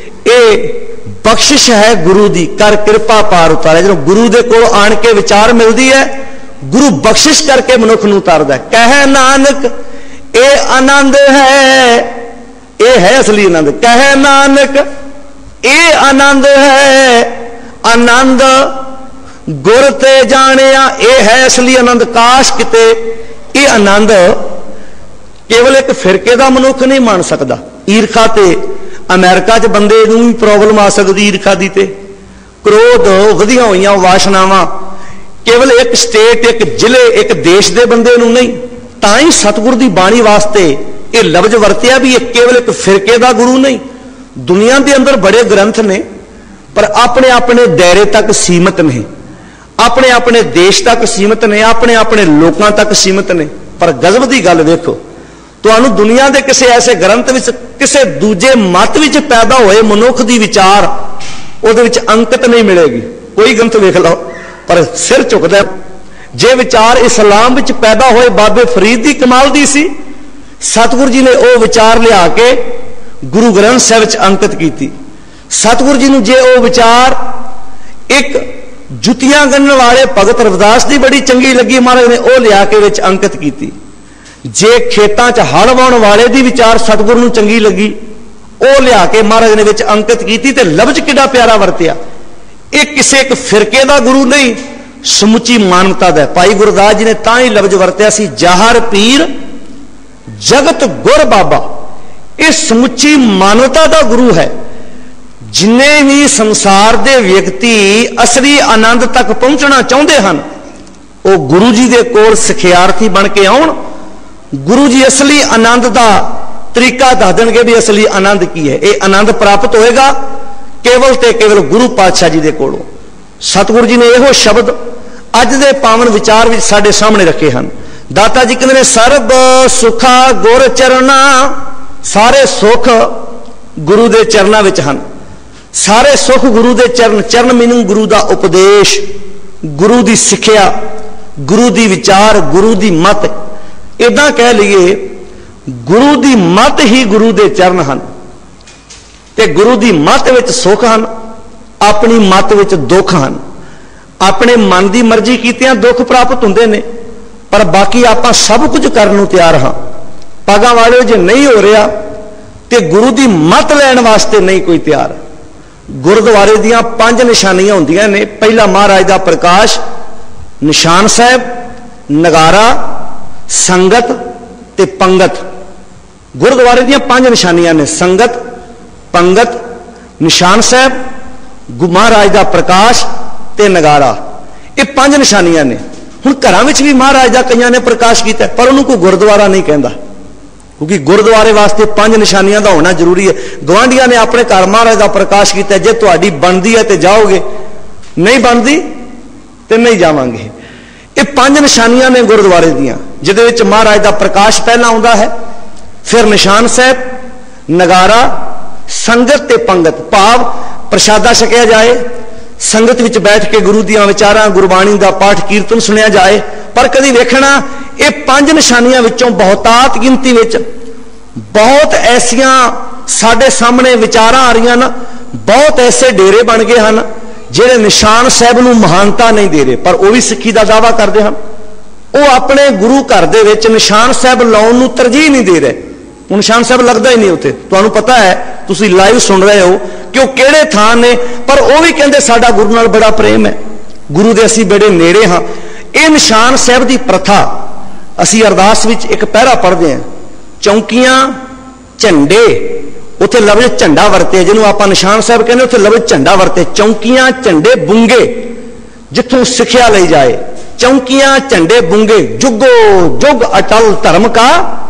ये बख्शिश है गुरु दी, कर कृपा पार उतारे। जो गुरु दे कोल आण के विचार मिलती है, गुरु बख्शिश करके मनुख नूं उतारदा है। कह नानक ये आनंद है, ये है असली आनंद। कह नानक ये आनंद है, आनंद गुर ते जानिया, ये है असली आनंद। काश किते ये आनंद केवल एक फिरके का मनुख नहीं मान सकता। ईर्खा ते अमेरिका च बंदे नूं भी प्रॉब्लम आ सकती, ईर्खा दी ते क्रोध वधिया होईयां वासनावां केवल एक स्टेट, एक जिले, एक देश के बंदे नूं नहीं। तां ही सतगुरु की बाणी वास्ते ये लफ्ज वरतिया भी एक केवल एक फिरके का गुरु नहीं। दुनिया के अंदर बड़े ग्रंथ ने, पर अपने अपने दायरे तक सीमित नहीं, अपने अपने देश तक सीमित ने, अपने अपने लोगों तक सीमित ने। पर गजब की गल वेखो, तुहानू दुनिया के किसी ऐसे ग्रंथ विच, किसी दूजे मत विच पैदा होए मनुख की विचार उहदे विच अंकित नहीं मिलेगी। कोई ग्रंथ वेख लो, पर सिर झुकदा। जे विचार इस्लाम विच पैदा होए बाबे फरीद की कमाल दी सी, सतगुरु जी ने वह विचार लिया के गुरु ग्रंथ साहिब विच अंकित की। सतगुरु जी नूं जे वह विचार एक जुतियां गणन वाले भगत रविदास की बड़ी चंगी लगी, महाराज ने वह लिया के विच अंकित की। जे खेतां च हल वाउण वाले दी विचार सतगुरु नूं चंगी लगी, वह लिया के महाराज ने विच अंकित की। ते लफ्ज कितना प्यारा वरतिया। ये किसी एक फिरके का गुरु नहीं, समुची मानवता का। भाई गुरदास जी ने तां ही लफ्ज वरतिया सी, जाहर पीर जगत गुर बाबा। ये समुची मानवता का गुरु है। जिन्ने भी संसार के व्यक्ति असली आनंद तक पहुंचना चाहते हैं, वो गुरु जी के कोल सिखियार्थी बन के आउण। गुरु जी असली आनंद का तरीका दस देंगे भी असली आनंद की है। ये आनंद प्राप्त होएगा केवल ते केवल गुरु पातशाह जी के कोलों। सतगुरु जी ने यहो शब्द अज दे पावन विचार विच साडे सामने रखे हैं। दाता जी कहते हैं, सर्ब सुखा गुर चरना। सारे सुख गुरु के चरणों विच हैं। सारे सुख गुरु के चरण। चरण मीनू गुरु का उपदेश, गुरु की सिक्ख्या, गुरु की विचार, गुरु की मत। इदा कह लीए गुरु की मत ही गुरु के चरण हैं। ते गुरु की मत विच सुख हैं, अपनी मत विच दुख हैं। अपने मन की मर्जी कीतियां दुख प्राप्त होंदे ने, पर बाकी आप सब कुछ करने को तैयार हाँ। पगां वाले जे नहीं हो रहा तो गुरु की मत लैण वास्ते नहीं कोई तैयार। गुरुद्वारे दियां पांच निशानियां होंदियां ने। पहला महाराज का प्रकाश, निशान साहब, नगारा, संगत ते पंगत। गुरुद्वारे दियां पांच निशानियां ने, संगत, पंगत, निशान साहब, महाराज का प्रकाश ते नगारा। ये पांच निशानियां ने। हुण घरां विच भी महाराज का कईयां ने प्रकाश किया, पर उन्होंने कोई गुरुद्वारा नहीं कहता। क्योंकि गुरुद्वारे वास्ते पांच निशानियां का होना जरूरी है। गवांढियां ने अपने घर महाराज का प्रकाश किया, जे तुहाडी बनदी है तो जाओगे, नहीं बनती तो नहीं जावांगे। ये पांच निशानियां ने गुरुद्वारे दियां, जिहदे विच महाराज का प्रकाश पहला आउंदा है, फिर निशान साहब, नगारा, संगत ते पंगत, भाव प्रसादा छकिया जाए, संगत विच बैठ के गुरु दियां विचारां, गुरबाणी का पाठ कीर्तन सुनिया जाए। पर कदी वेखना ये पांच निशानियां विचों बहुतात गिनती विच बहुत ऐसियां साडे सामने विचारां आ रही न, बहुत ऐसे डेरे बन गए हैं जिहड़े निशान साहब नूं महानता नहीं दे रहे, पर वह भी सिੱਖੀ का दावा करते हैं। वो अपने गुरु घर दे विच निशान साहब लाउण नूं तरजीह नहीं दे रहे। वो निशान साहब लगता ही नहीं उत्थे, तुहानूं पता है, तुसीं लाइव सुन रहे हो कि वो किहड़े थां ने, पर वो भी कहंदे साडा गुरु नाल बड़ा प्रेम है, गुरु दे असीं बड़े नेड़े हाँ। ये निशान साहब की प्रथा असीं अरदास विच एक पहरा पढ़ते हैं, चौंकियां झंडे, उत्थे लफ्ज़ झंडा वरते, जिन्होंने आप निशान साहब कहते उत्थे लफ्ज़ झंडा वरते, चौंकियां झंडे बुंगे, जिथों सिक्ख्या लई जाए, चौंकियां झंडे बुंगे, जुगो जुग अटल धर्म का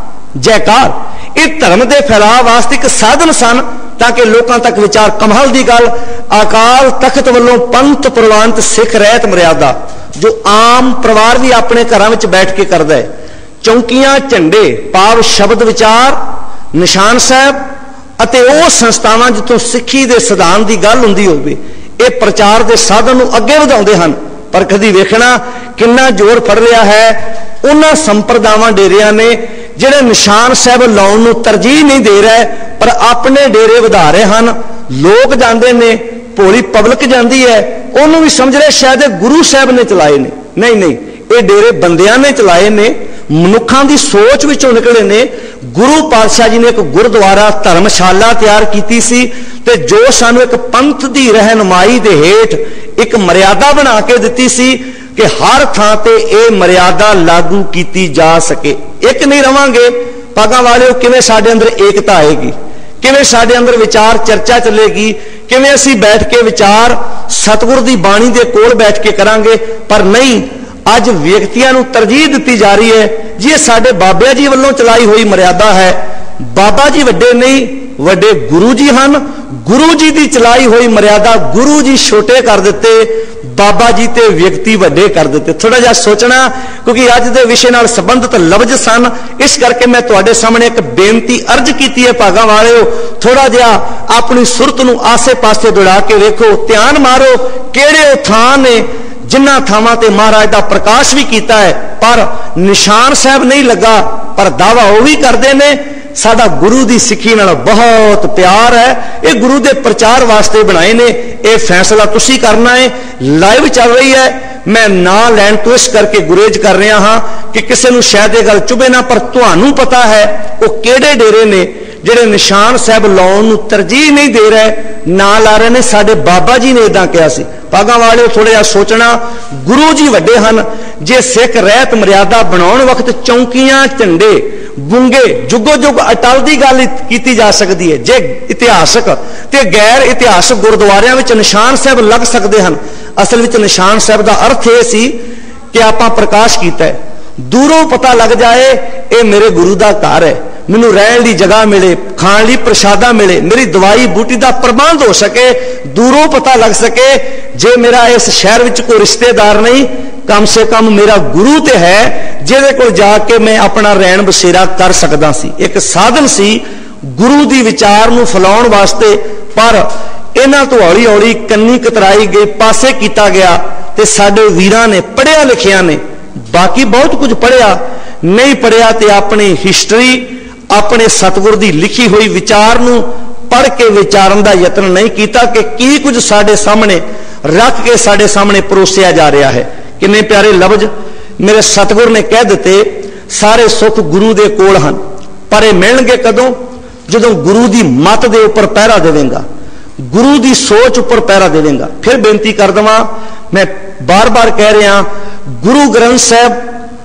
जयकार। ये धर्म के फैलाव वास्ते एक साधन सन, ताकि लोगों तक विचार। कमाल की गल, अकाल तख्त वालों पंथ प्रवानत सिख रहत मर्यादा, जो आम परिवार भी अपने घर में बैठ के करता है। चौंकियां झंडे भाव शब्द विचार, निशान साहब अते वो संस्थावां जिथों सिੱਖੀ दे सिद्धांत की गल हुंदी होवे, ये प्रचार के साधन नूं अगे वधाउंदे हन। पर कदी वेखना कितना जोर फड़ रहा है उन्हां संप्रदावां डेरियां ने जिहड़े निशान साहब लाउण नूं तरजीह नहीं दे रहे, पर अपने डेरे वधा रहे हैं। लोग जाते ने, भोली पब्लिक जाती है, उन्होंने भी समझ रहे शायद गुरु साहब ने चलाए ने। नहीं नहीं, ये डेरे बंदियां ने चलाए ने, मनुखों की सोच विचों निकले ने। गुरु पातशाह जी ने एक गुरुद्वारा धर्मशाला तैयार की सी, ते जो सानू एक पंथ की रहनुमाई दे हेठ एक मर्यादा बना के दी सी कि हर थां ते ये मर्यादा लागू की जा सके। एक नहीं रवांगे, पागां वाले किवें साडे अंदर एकता आएगी, किवें साडे अंदर विचार चर्चा चलेगी, किवें असीं बैठ के विचार सतगुर दी बाणी दे कोल बैठ के करांगे। पर नहीं, अज व्यक्तियों नूं तरजीह दी जा रही है जी, साडे बाबा जी वालों चलाई हुई मर्यादा है। बाबा जी वड्डे नहीं, वड्डे गुरु जी हन। गुरु जी की चलाई हुई मर्यादा गुरु जी छोटे कर देते, बाबा जी ते व्यक्ति वड्डे कर देते। थोड़ा जिहा सोचना, क्योंकि अज दे विषय नाल संबंधित लफ्ज सन, इस करके मैं तुहाडे सामने एक बेनती अर्ज की है। भागां वालिओ, थोड़ा जिहा अपनी सुरत नूं आसे पासे दौड़ा के वेखो, ध्यान मारो किहड़े थां ने जिन्हां थावां ते महाराज का प्रकाश भी किया है, पर निशान साहब नहीं लगा। पर दावा वो भी करते ने साडा गुरु की सिੱਖੀ नाल बहुत प्यार है, ये गुरु के प्रचार वास्ते बनाए ने। यह फैसला तुसी करना है, लाइव चल रही है। मैं ना लैन तो इस करके गुरेज कर रहा हाँ कि किसी को शायद ये गल चुभे ना, पर तुहानू पता है वो किहड़े डेरे ने जिहड़े निशान साहब लाउण नूं तरजीह नहीं दे रहे, ना ला रहे ने। साडे बाबा जी ने इदां कहा सी। भागां वाले थोड़ा जिहा सोचना, गुरु जी वड्डे हन। जे सिख रहत मर्यादा बनाउण वक्त चौंकियां झंडे बुंगे जुगो जुग अटल की गल की जा सकती है, जे इतिहासक ते गैर इतिहासक गुरुद्वारियां विच निशान साहब लग सकते हैं। असल विच निशान साहब का अर्थ यह सी कि आपां प्रकाश कीता है, दूरों पता लग जाए ये मेरे गुरु का घर है, मैनू रहन की जगह मिले, खाण लई प्रसादा मिले, मेरी दवाई बूटी का प्रबंध हो सके, दूरों पता लग सके। जे मेरा इस शहर विच कोई रिश्तेदार नहीं, कम से कम मेरा गुरु तो है जिहदे कोल जाके मैं अपना रहन बसेरा कर सकदा सी। एक साधन सी गुरु की विचार नूं फैलाउण वास्ते। पर इन्हां तो हौली हौली कन्नी कतराई गई, पासे किया गया, ते साडे वीरां ने पढ़िया लिखिया ने, बाकी बहुत कुछ पढ़िया नहीं पढ़िया, तो अपनी हिस्टरी अपने सतगुर की लिखी हुई विचार नूं पढ़ के विचारन का यत्न नहीं किया कि की कुछ साडे सामने रख के साडे सामने परोसिया जा रहा है। किन्ने प्यारे लफ्ज मेरे सतगुर ने कह दिते, सारे सुख गुरु दे कोल हन, पर ये मिलणगे कदों जदों गुरु की मत दे उपर पहरा देवेगा, गुरु की सोच उपर पहरा देवेगा। फिर बेनती कर देवां, मैं बार बार कह रहा, गुरु ग्रंथ साहब,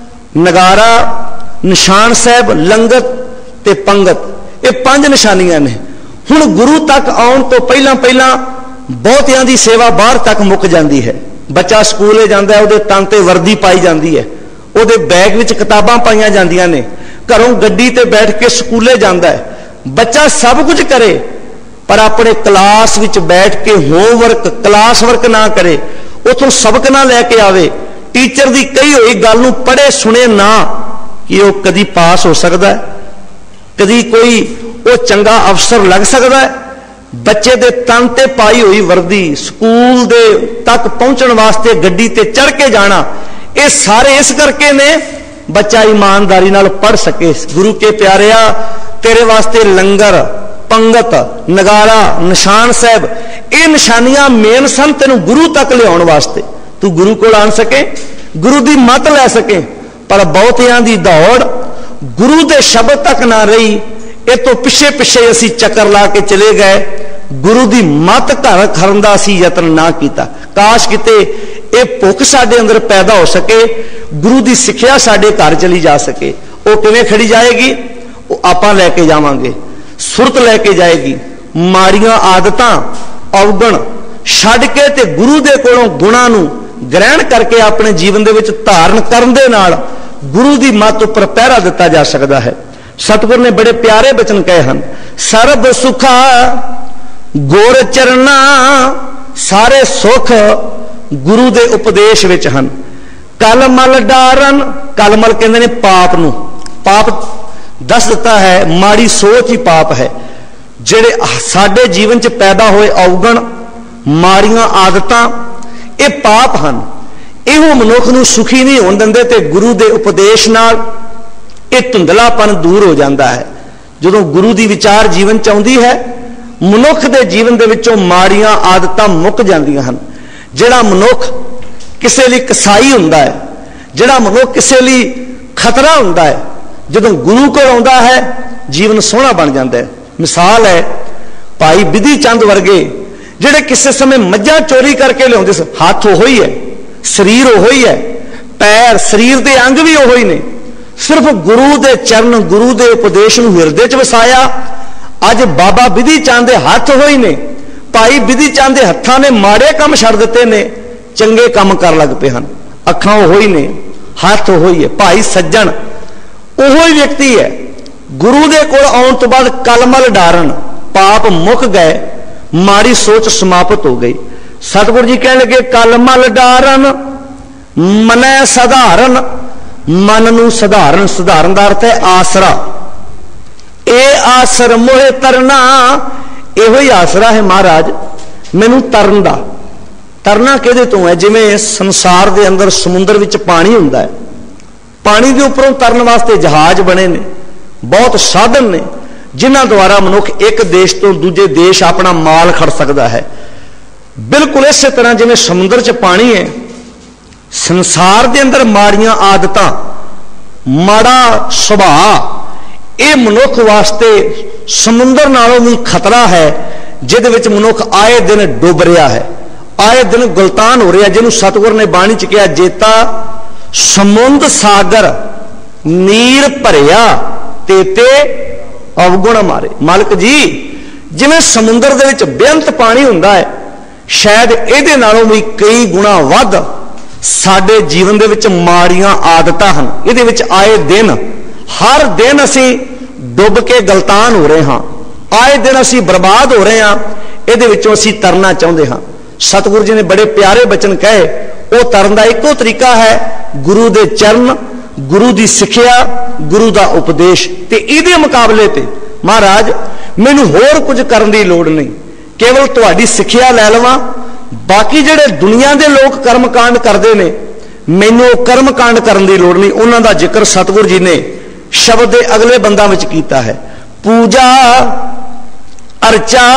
नगारा, निशान साहब, लंगत ते पंगत, ये पांच निशानियां ने। हुण गुरु तक आउण तो पहला पहला बहुतियां दी सेवा बाहर तक मुक जाती है। बच्चा स्कूल जाता है, वो तन ते वर्दी पाई जाती है, वो बैग विच किताबां पाईयां जांदियां ने, घरों गड्डी ते बैठ के स्कूले जाता है, बच्चा सब कुछ करे पर अपने क्लास विच बैठ के होमवर्क क्लास वर्क ना करे, उतों सबक ना लैके आवे, टीचर की कही हुई गल नूं पढ़े सुने ना, कि वह कदी पास हो सकता है, कदी कोई वो चंगा अफसर लग सकता है। बच्चे दे तन ते पाई हुई वर्दी स्कूल दे तक पहुंचने वास्ते गड्डी ते चढ़ के जाना, ये सारे इस करके ने बच्चा ईमानदारी नाल पढ़ सके। गुरु के प्यारिया, तेरे वास्ते लंगर पंगत नगारा निशान साहब ये निशानियां मेन सन तेन गुरु तक लियाउण वास्ते, तू गुरु को आन सके, गुरु की मत लै सके। पर बहुतियां दी दौड़ गुरु के शब्द तक ना रही, ये तो पिछे पिछे असी चक्कर ला के चले गए, गुरु की मत घर खरन दा असी यतन ना किया। काश किते ये भुख साडे अंदर पैदा हो सके, गुरु की सिक्ख्या साडे घर चली जा सके। वो किवें खड़ी जाएगी? वो आपां लैके जावांगे, सुरत लैके जाएगी। माड़ियां आदतां अवगुण छड्ड के ते गुरु दे कोलों गुणां नूं ग्रहण करके अपने जीवन दे विच धारण करन दे नाल गुरु की मत उपर पहरा दिता जा सकता है। सतगुर ने बड़े प्यारे बचन कहे हैं, सर्ब सुखा गुर चरना, सारे सुख गुरु दे उपदेश विच हन। कलमल डारन, कलमल कहते ने पाप नूं, पाप दस दिता है माड़ी सोच ही पाप है। जिहड़े साडे जीवन च पैदा होए अवगुण माड़ियां आदतां ये पाप हन, इहो मनुख नूं सुखी नहीं होण दिंदे ते गुरु दे उपदेश नाल ये धुंधलापन दूर हो जाता है। जदों गुरु की विचार जीवन च आउंदी है, मनुख के जीवन दे विचों माड़ियां आदतां मुक जांदियां हन। जिहड़ा मनुख किसी लई कसाई हुंदा है, जिहड़ा मनुख किसी लई खतरा हुंदा है, जदों गुरु कोल आउंदा है जीवन सोहना बन जाता है। मिसाल है भाई विधि चंद वर्गे, जिहड़े किसी समय मज्जां चोरी करके लियाउंदे सी, हाथ ओहो ही है, शरीर ओहो ही है, पैर शरीर के अंग भी ओहो ही ने, सिर्फ गुरु दे चरण गुरु दे उपदेश नूं हिरदे च वसाया। अज बाबा विधि चंद दे हथ होई ने, भाई विधि चंद दे हत्थां ने माड़े काम छड्ड दित्ते ने, चंगे काम कर लग पे हन। अखां ओहो ही ने, हथ ओहो ही है। भाई सज्जन ओहो ही व्यक्ति है। गुरु दे कोल आउण तो बाद कलमल डारन, पाप मुक गए, माड़ी सोच समाप्त हो गई। सतगुरु जी कहने लगे कलमल डारन मनै सधारण, मन नूं सधारण, सधारण का अर्थ है आसरा। ए आसर मोहे तरना, इहो ही आसरा है महाराज मैनू तरन दा। तरना किहदे तो है? जिवें संसार के अंदर समुद्र विच पानी हुंदा है, पानी के उपरों तरन वास्ते जहाज बने ने, बहुत साधन ने जिन्हां द्वारा मनुख एक देश तो दूजे देश अपना माल खड़ सकता है। बिल्कुल इस तरह जिवें समुद्र च पानी है, संसार के अंदर माड़ियां आदतां माड़ा सुभाव ये मनुख वास्ते समुद्र नालों भी खतरा है, जिहदे विच मनुख आए दिन डुब रहा है, आए दिन गुलतान हो रहा। जिन्होंने सतगुर ने बाणी च कहा, जेता समुद्र सागर नीर भरिया तेते अवगुण मारे। मालिक जी जिवें समुद्र दे विच बेअंत पानी हुंदा है, शायद इहदे नालों भी कई गुणा वध साडे जीवन दे विच माड़ियां आदतां हन। इहदे विच आए दिन हर दिन असी डुब के गलतान हो रहे हाँ, आए दिन असी बर्बाद हो रहे हाँ, इहदे विचों असी तरना चाहुंदे हाँ। सतगुरु जी ने बड़े प्यारे बचन कहे, वो तरन दा इक्को तरीका है गुरु दे चरण, गुरु दी सिक्ख्या, गुरु दा उपदेश। ते इहदे मुकाबले ते महाराज मैनू होर कुछ करन दी लोड़ नहीं, केवल तुहाडी सिक्ख्या लै लवां। बाकी जिहड़े दुनिया दे लोग कर्मकांड करते हैं, मैनू कर्मकांड करन दी लोड़ नहीं। उन्हां दा जिक्र सतगुरु जी ने शब्द दे अगले बंदां विच कीता है। पूजा अर्चा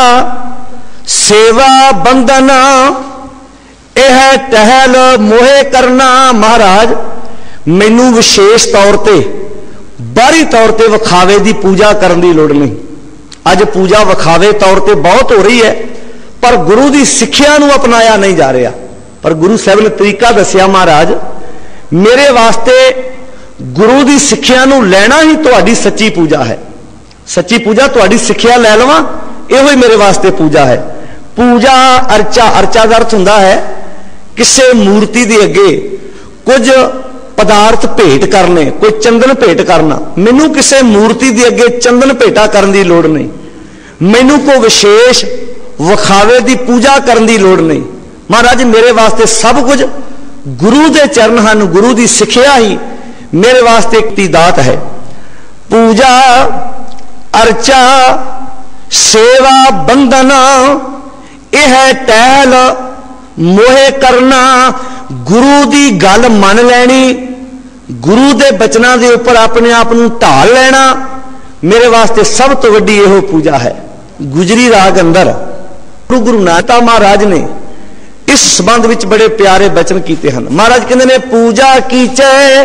सेवा बंदन यह टहल मोहे करना। महाराज मैनू विशेष तौर पर बाहरी तौर पर विखावे की पूजा करने की लोड़ नहीं। अज पूजा विखावे तौर पर बहुत हो रही है, पर गुरु की सिक्ख्या नूं अपनाया नहीं जा रहा। पर गुरु साहब ने तरीका दसिया, महाराज मेरे वास्ते गुरु की सिक्ख्या नूं लैना ही तुहाडी सच्ची पूजा है। सच्ची पूजा तुहाडी सिक्ख्या लै लवां, इहो ही मेरे वास्ते पूजा है। पूजा अर्चा, अर्चा का अर्थ हुंदा है किसी मूर्ति के अगे कुछ पदार्थ भेट करने, कोई चंदन भेट करना, मैनू किसी मूर्ति के अगे चंदन भेटा करने की लोड़ नहीं, मैनू कोई विशेष विखावे की पूजा करने की लोड़ नहीं। महाराज मेरे वास्ते सब कुछ गुरु के चरण हैं, गुरु की सिक्ख्या ही मेरे वास्ते एक दात है। पूजा अर्चा सेवा बंदना यह टहल मोहे करना, गुरु की गल मन लैनी, गुरु के बचना के उपर अपने आप को ढाल लेना, मेरे वास्ते सब तो वड्डी यह पूजा है। गुजरी राग अंदर गुरु गुरु नानक महाराज ने इस संबंध में बड़े प्यारे बचन किए हैं। महाराज कहते ने पूजा कीचे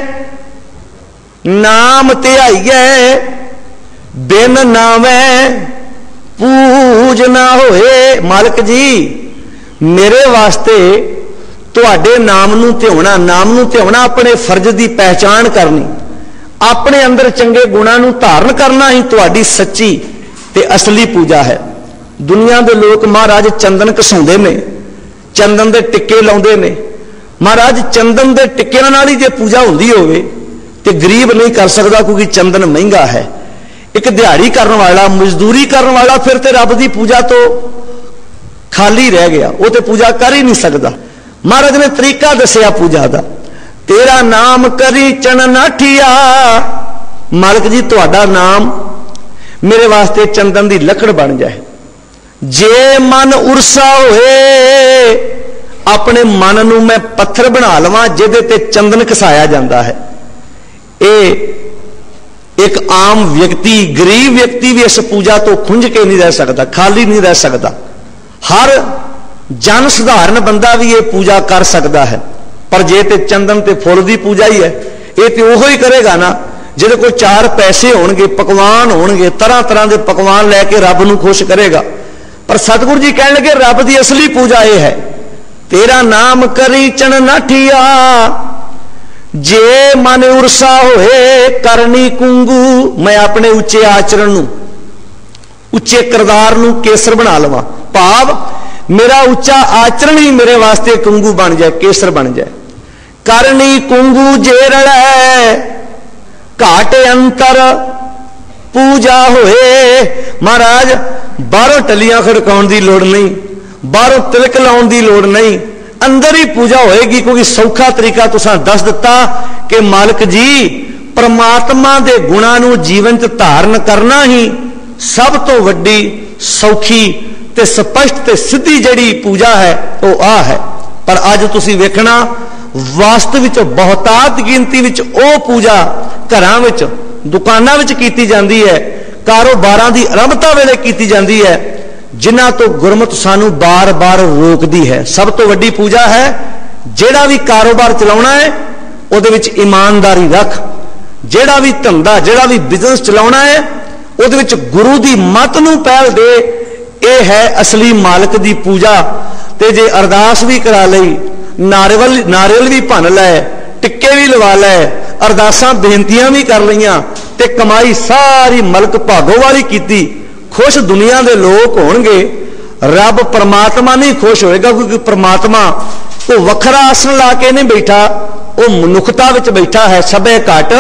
नाम ध्याइए, बिन नावे पूज ना होए। मालिक जी मेरे वास्ते तुहाडे नाम नूं ध्याउणा, नाम नूं ध्याउणा अपने फर्ज की पहचान करनी, अपने अंदर चंगे गुणां नूं धारण करना ही तुहाडी सच्ची ते असली पूजा है। दुनिया के लोग महाराज चंदन घसाउंदे ने, चंदन के टिक्के लाउंदे ने। महाराज चंदन के टिक्किਆਂ नाल ही जे पूजा हुंदी होवे ते गरीब नहीं कर सकता, क्योंकि चंदन महंगा है। एक दिहाड़ी करने वाला, मजदूरी करने वाला फिर ते रब की पूजा तो खाली रह गया, वो तो पूजा कर ही नहीं सकता। महाराज ने तरीका दसिया पूजा का, तेरा नाम करी चन नाठिया। मालिक जी तुहाडा नाम मेरे वास्ते चंदन की लकड़ बन जाए। जे मन उरसा होए, अपने मन नूं मैं पत्थर बना लवां जिहदे ते चंदन घसाया जाता है। ये एक आम व्यक्ति, गरीब व्यक्ति भी इस पूजा तो खुंज के नहीं रह सकता, खाली नहीं रह सकता। हर जन साधारण बंदा भी ये पूजा कर सकता है। पर जे ते चंदन ते फुल की पूजा ही है, ये तो वो ही करेगा ना जिहदे कोल चार पैसे होणगे, पकवान होणगे, तरह तरह के पकवान लैके रब नूं खुश करेगा। पर सतगुरु जी कहने लगे रब की असली पूजा यह है, तेरा नाम करी चन नाठिया, जे मन उरसा होए करनी कुंगू। मैं अपने उच्चे आचरण नूं, उच्चे किरदार नूं केसर बना लवां, भाव मेरा उच्चा आचरण ही मेरे वास्ते कुंगू बन जाए, केसर बन जाए। करनी कुंगू जे रड़ै घाट अंतर पूजा होए। महाराज बाहरों टलियां खड़काउण की लोड़ नहीं, बाहरों तिलक लाउण की लोड़ नहीं, अंदर ही पूजा होएगी। क्योंकि सौखा तरीका तुसां दस दिता कि मालिक जी परमात्मा के गुणां नूं जीवन च धारण करना ही सब तो वड्डी सौखी ते स्पष्ट ते सीधी जड़ी पूजा है वो आ है। पर अज तुसीं वेखना वास्तविक बहुतात गिनती विच ओ पूजा घरां विच दुकानां विच कीती जांदी है, कारोबारां दी आरंभता वेले कीती जांदी है, जिन्हां तो गुरमत सानू बार बार रोकदी है। सब तो वड्डी पूजा है जेड़ा भी कारोबार चलाउणा है उहदे विच ईमानदारी रख, जेड़ा भी धंधा जेड़ा भी बिजनेस चलाउणा है उहदे विच गुरु दी मत नूं पहल दे। यह है असली मालिक दी पूजा। ते जे अरदास भी करा लई, नारियल नारियल भी भन लै, टिक्के भी लवा लै, अरदासां बेनतियां भी कर लईआं ते कमाई सारी मलक भागो वाली कीती, खुश दुनिया के लोग होणगे, रब परमात्मा नहीं खुश होएगा। क्योंकि परमात्मा वो वखरा आसन ला के नहीं बैठा, वो मनुखता विच बैठा है। सबे घट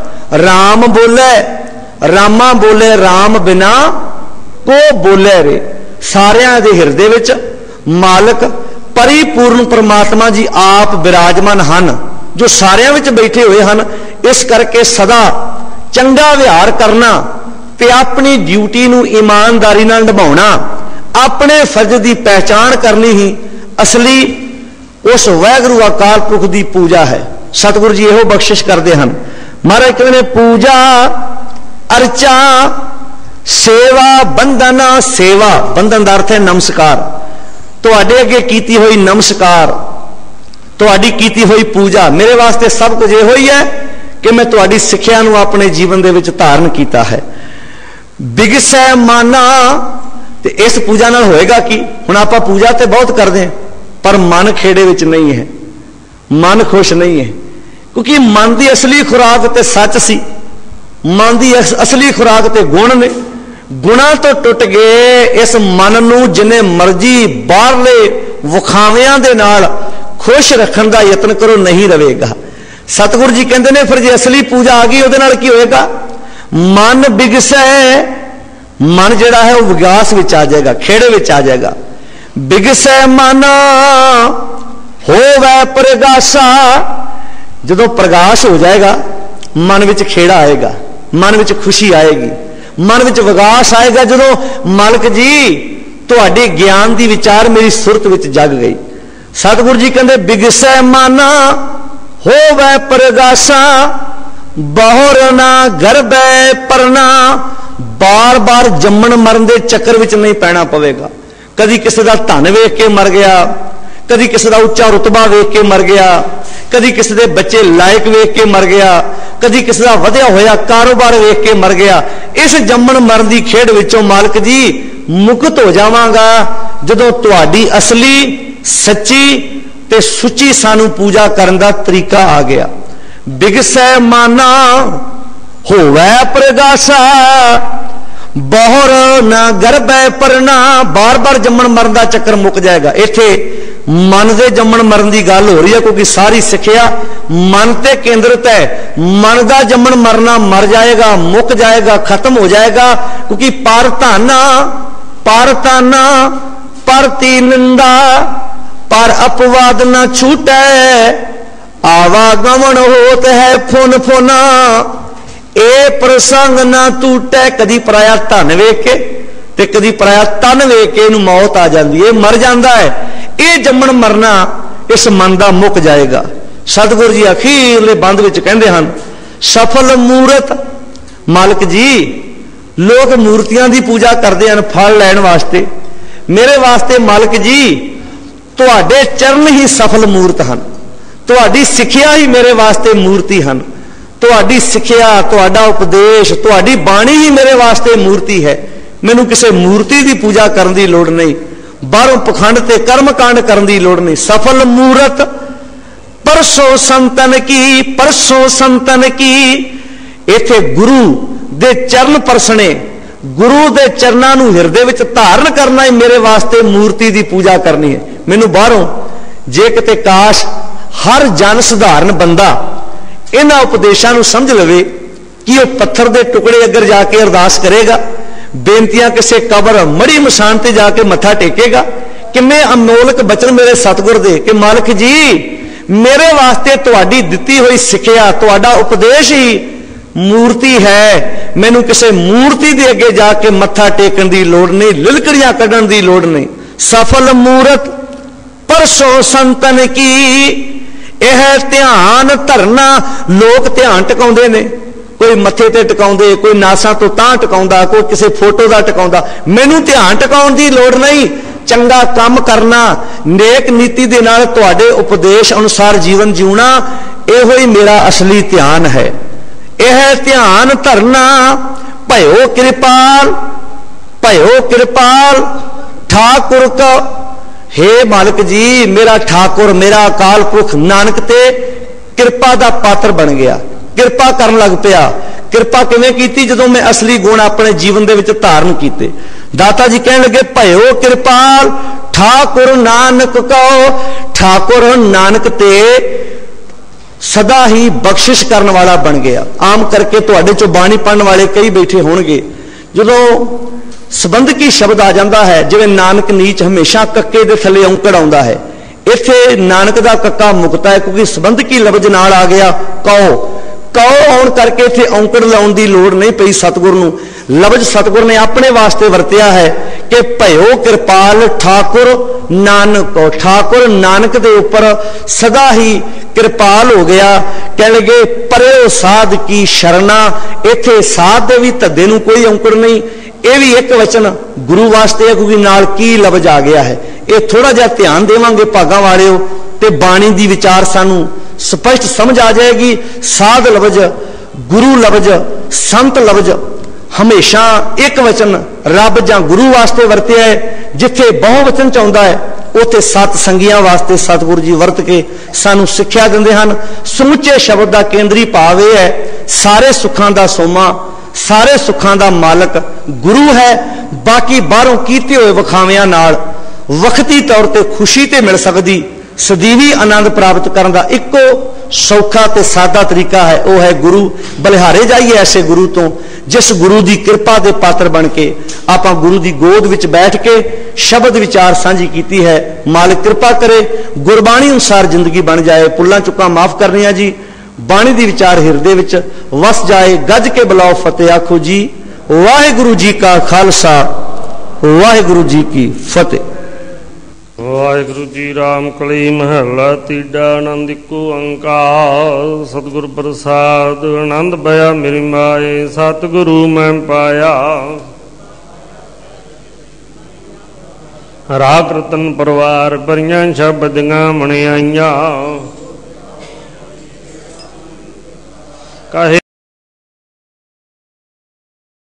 राम बोले, रामा बोले राम बिना को बोले रे। सारियां दे हिरदे विच मालक परिपूर्ण परमात्मा जी आप विराजमान हन, जो सारियां विच बैठे हुए हन। इस करके सदा चंगा व्यवहार करना ते अपनी ड्यूटी नूं ईमानदारी नाल निभाउणा, अपने फर्ज की पहचान करनी ही असली उस वाहिगुरू अकाल पुरख की पूजा है। सतगुरु जी यहो बख्शिश करते हैं। महाराज कहते पूजा अर्चा सेवा बंधना। सेवा बंधन का अर्थ है नमस्कार। तुहाडे अगे कीती हुई नमस्कार, तुहाडी कीती हुई पूजा मेरे वास्ते सब कुछ यह ही है कि मैं तुहाडी सिक्ख्या नूं अपने जीवन दे विच धारण कीता है। बिगसै माना, ते इस पूजा नाल होएगा कि हुण आपां पूजा ते बहुत करते हैं पर मन खेड़े विच नहीं है, मन खुश नहीं है। क्योंकि मन की असली खुराक ते सच सी, मन की असली खुराक ते गुण ने। गुणा तो टुट गए, इस मन नूं जिन्ने मर्जी बाहरले विखावियां दे नाल खुश रखण दा यतन करो, नहीं रहेगा। सतगुरु जी कहते हैं फिर जे असली पूजा आ गई उहदे नाल की होएगा? मन बिगसै, मन जिहड़ा है वह विकास विच आ जाएगा, खेड़े विच आ जाएगा। बिगसै मन होवै प्रगासा, जदों प्रकाश हो जाएगा मन विच खेड़ा आएगा, मन विच खुशी आएगी, मन विच विकास आएगा। जदों मालिक जी तुहाडे ज्ञान दी विचार मेरी सुरत विच जग गई। सतगुरु जी कहते बिगसै मन होवै प्रगासा, बहुर ना गर्भै परना, बार बार जम्मण मरण के चक्कर विच नहीं पैना पवेगा। कदी किसी का धन वेख के मर गया, कदी किसी का उच्चा रुतबा वेख के मर गया, कदी किसी के बच्चे लायक वेख के मर गया, कदी किसी का वधिया होया कारोबार वेख के मर गया। इस जम्मण मरण की खेड विचों मालिक जी मुक्त हो जावांगा जदों तुहाडी असली सच्ची ते सुची सानू पूजा करन दा तरीका आ गया। बिगसै माना होवै प्रगासा, बहुर ना गर्भै परना, बार बार जम्मण मरण का चक्कर मुक जाएगा। इत्थे मन के जम्मण मरण की गल हो रही है क्योंकि सारी सिक्ख्या मन ते केंद्रित है। मन का जम्मण मरना मर जाएगा, मुक जाएगा, खत्म हो जाएगा। क्योंकि पर धाना पर ताना पर ती निंदा पर अपवाद न छूटे, आवागमन होत है फुन फुना, ए प्रसंग ना टूटे। कदी पराया धन वेख के ते कदी पराया तन वेख के इनू मौत आ जाती है, मर जाता है। ये जम्मण मरना इस मन का मुक जाएगा। सतगुरु जी अखीरले बंद विच कहंदे हन सफल मूरत। मालिक जी लोग मूर्तियां की पूजा करते हैं फल लैण वास्ते, मेरे वास्ते मालिक जी तुहाडे चरण ही सफल मूर्त हन, तुहाडी सिक्ख्या ही मेरे वास्ते मूर्ति हन। तुहाडी सिक्ख्या, तुहाडा उपदेश, तुहाडी बाणी ही मेरे वास्ते मूर्ति है। मैनू किसी मूर्ति की पूजा करने की लोड़ नहीं, बाहरों पखंड ते कर्म कांड करने की लोड़ नहीं। सफल मूरत परसों संतन की, परसों संतन की। इथे गुरु दे चरण परसने, गुरु दे चरणों नू हिरदे विच धारण करना ही मेरे वास्ते मूर्ति की पूजा करनी है। मैनू बाहरों जे किते काश हर जन सधारण बंदा इन्हां उपदेशों नू समझ लवे कि वह पत्थर के टुकड़े अगर जाके अरदास करेगा, बेनतियां किसी कबर मड़ी मशान ते जाके मत्था टेकेगा। किन्ने अमोलक बचन मेरे सतगुर दे कि मालिक जी मेरे वास्ते तुहाडी दिती हुई सिक्ख्या, तुहाडा उपदेश ही मूर्ति है। मैनू किसी मूर्ति दे अगे जाके मत्था टेकन की लोड़ नहीं, लिलकड़ियां कढ़न की लोड़ नहीं। सफल मूरत परसों संतन की, यह ध्यान धरना। लोग ध्यान टिकाउंदे ने, कोई मत्थे ते टिकाउंदे, कोई नासां तो तां टिकाउंदा, कोई किसी फोटो का टिकाउंदा। मैनू ध्यान टिकाउण की लोड़ नहीं। चंगा काम करना, नेक नीति दे नाल तुहाडे उपदेश अनुसार जीवन जीवना, इहो ही मेरा असली ध्यान है। यह ध्यान धरना भयो कृपाल, भयो कृपाल ठाकुर का। हे मालिक जी मेरा ठाकुर, मेरा अकाल पुरख नानक ते कृपा का पात्र बन गया, कृपा करन लग पिया। कृपा किवें कीती? जदों मैं असली गुण अपने जीवन दे विच धारण कीते। दाता जी कहन लगे भयो कृपाल ठाकुर नानक को। ठाकुर नानक ते सदा ही बख्शिश करने वाला बन गया। आम करके तुहाडे चों बाणी पढ़न वाले कई बैठे होणगे, जदों संबंधकी शब्द आ जाता है जिवें नानक नीच हमेशा कक्के दे थले औंकड़ आउंदा है। इत्थे नानक दा कक्का मुकता है क्योंकि संबंधकी लफ्ज नाल आ गया कौ। कौ आउण करके इत्थे औंकड़ लाउण दी लोड़ नहीं पई। सतगुर नूं लफ्ज सतगुर ने अपने वास्ते वरतिया है कि भयो कृपाल ठाकुर नानक को। ठाकुर नानक दे उपर सदा ही कृपाल हो गया। कह लगे परे साध की शरणा। इत्थे साध दे भी धद्दे नूं कोई औंकड़ नहीं। यह भी एक वचन गुरु वास्ते है क्योंकि नाल की लफ्ज आ गया है। ये थोड़ा जिहा ध्यान देवांगे भागां वालिओ ते बाणी दी विचार सानू स्पष्ट समझ आ जाएगी। साध लफ्ज, गुरु लफ्ज, संत लफ्ज हमेशा एक वचन रब जां गुरु वास्ते वरतिया है। जिथे बहुवचन च आउंदा है उत्थे सत संगियां वास्ते सतगुरु जी वरत के सानू सिक्ख्या दिंदे हन। समुचे शब्द का केंद्री भाव यह है सारे सुखां दा सोमा, सारे सुखां दा मालक गुरु है। बाकी बाहरों कीते हुए विखावियां नाल वक्ती तौर पर खुशी ते मिल सकती, सਦੀवी आनंद प्राप्त करने का इको सौखा ते सादा तरीका है, वह है गुरु। बलिहारे जाइए ऐसे गुरु तो जिस गुरु की कृपा के पात्र बन के आप गुरु की गोद विच बैठ के शब्द विचार सांझी की है। मालिक कृपा करे गुरबाणी अनुसार जिंदगी बन जाए। पुल्लां चुक्कां माफ करनियां जी, बाणी दी विचार हिरदे विच वस जाए। गज के बुलाओ फतेह आखो जी, वाहिगुरु जी का खालसा वाहिगुरु जी की फतेह। वाहिगुरु जी राम कली महला तीडा आनंद इको अंकार। सतगुर प्रसाद आनंद बया मेरी माए, सतगुरु मैं पाया। राग रतन परवार बरियां शब्दियां मणियाइयां कहे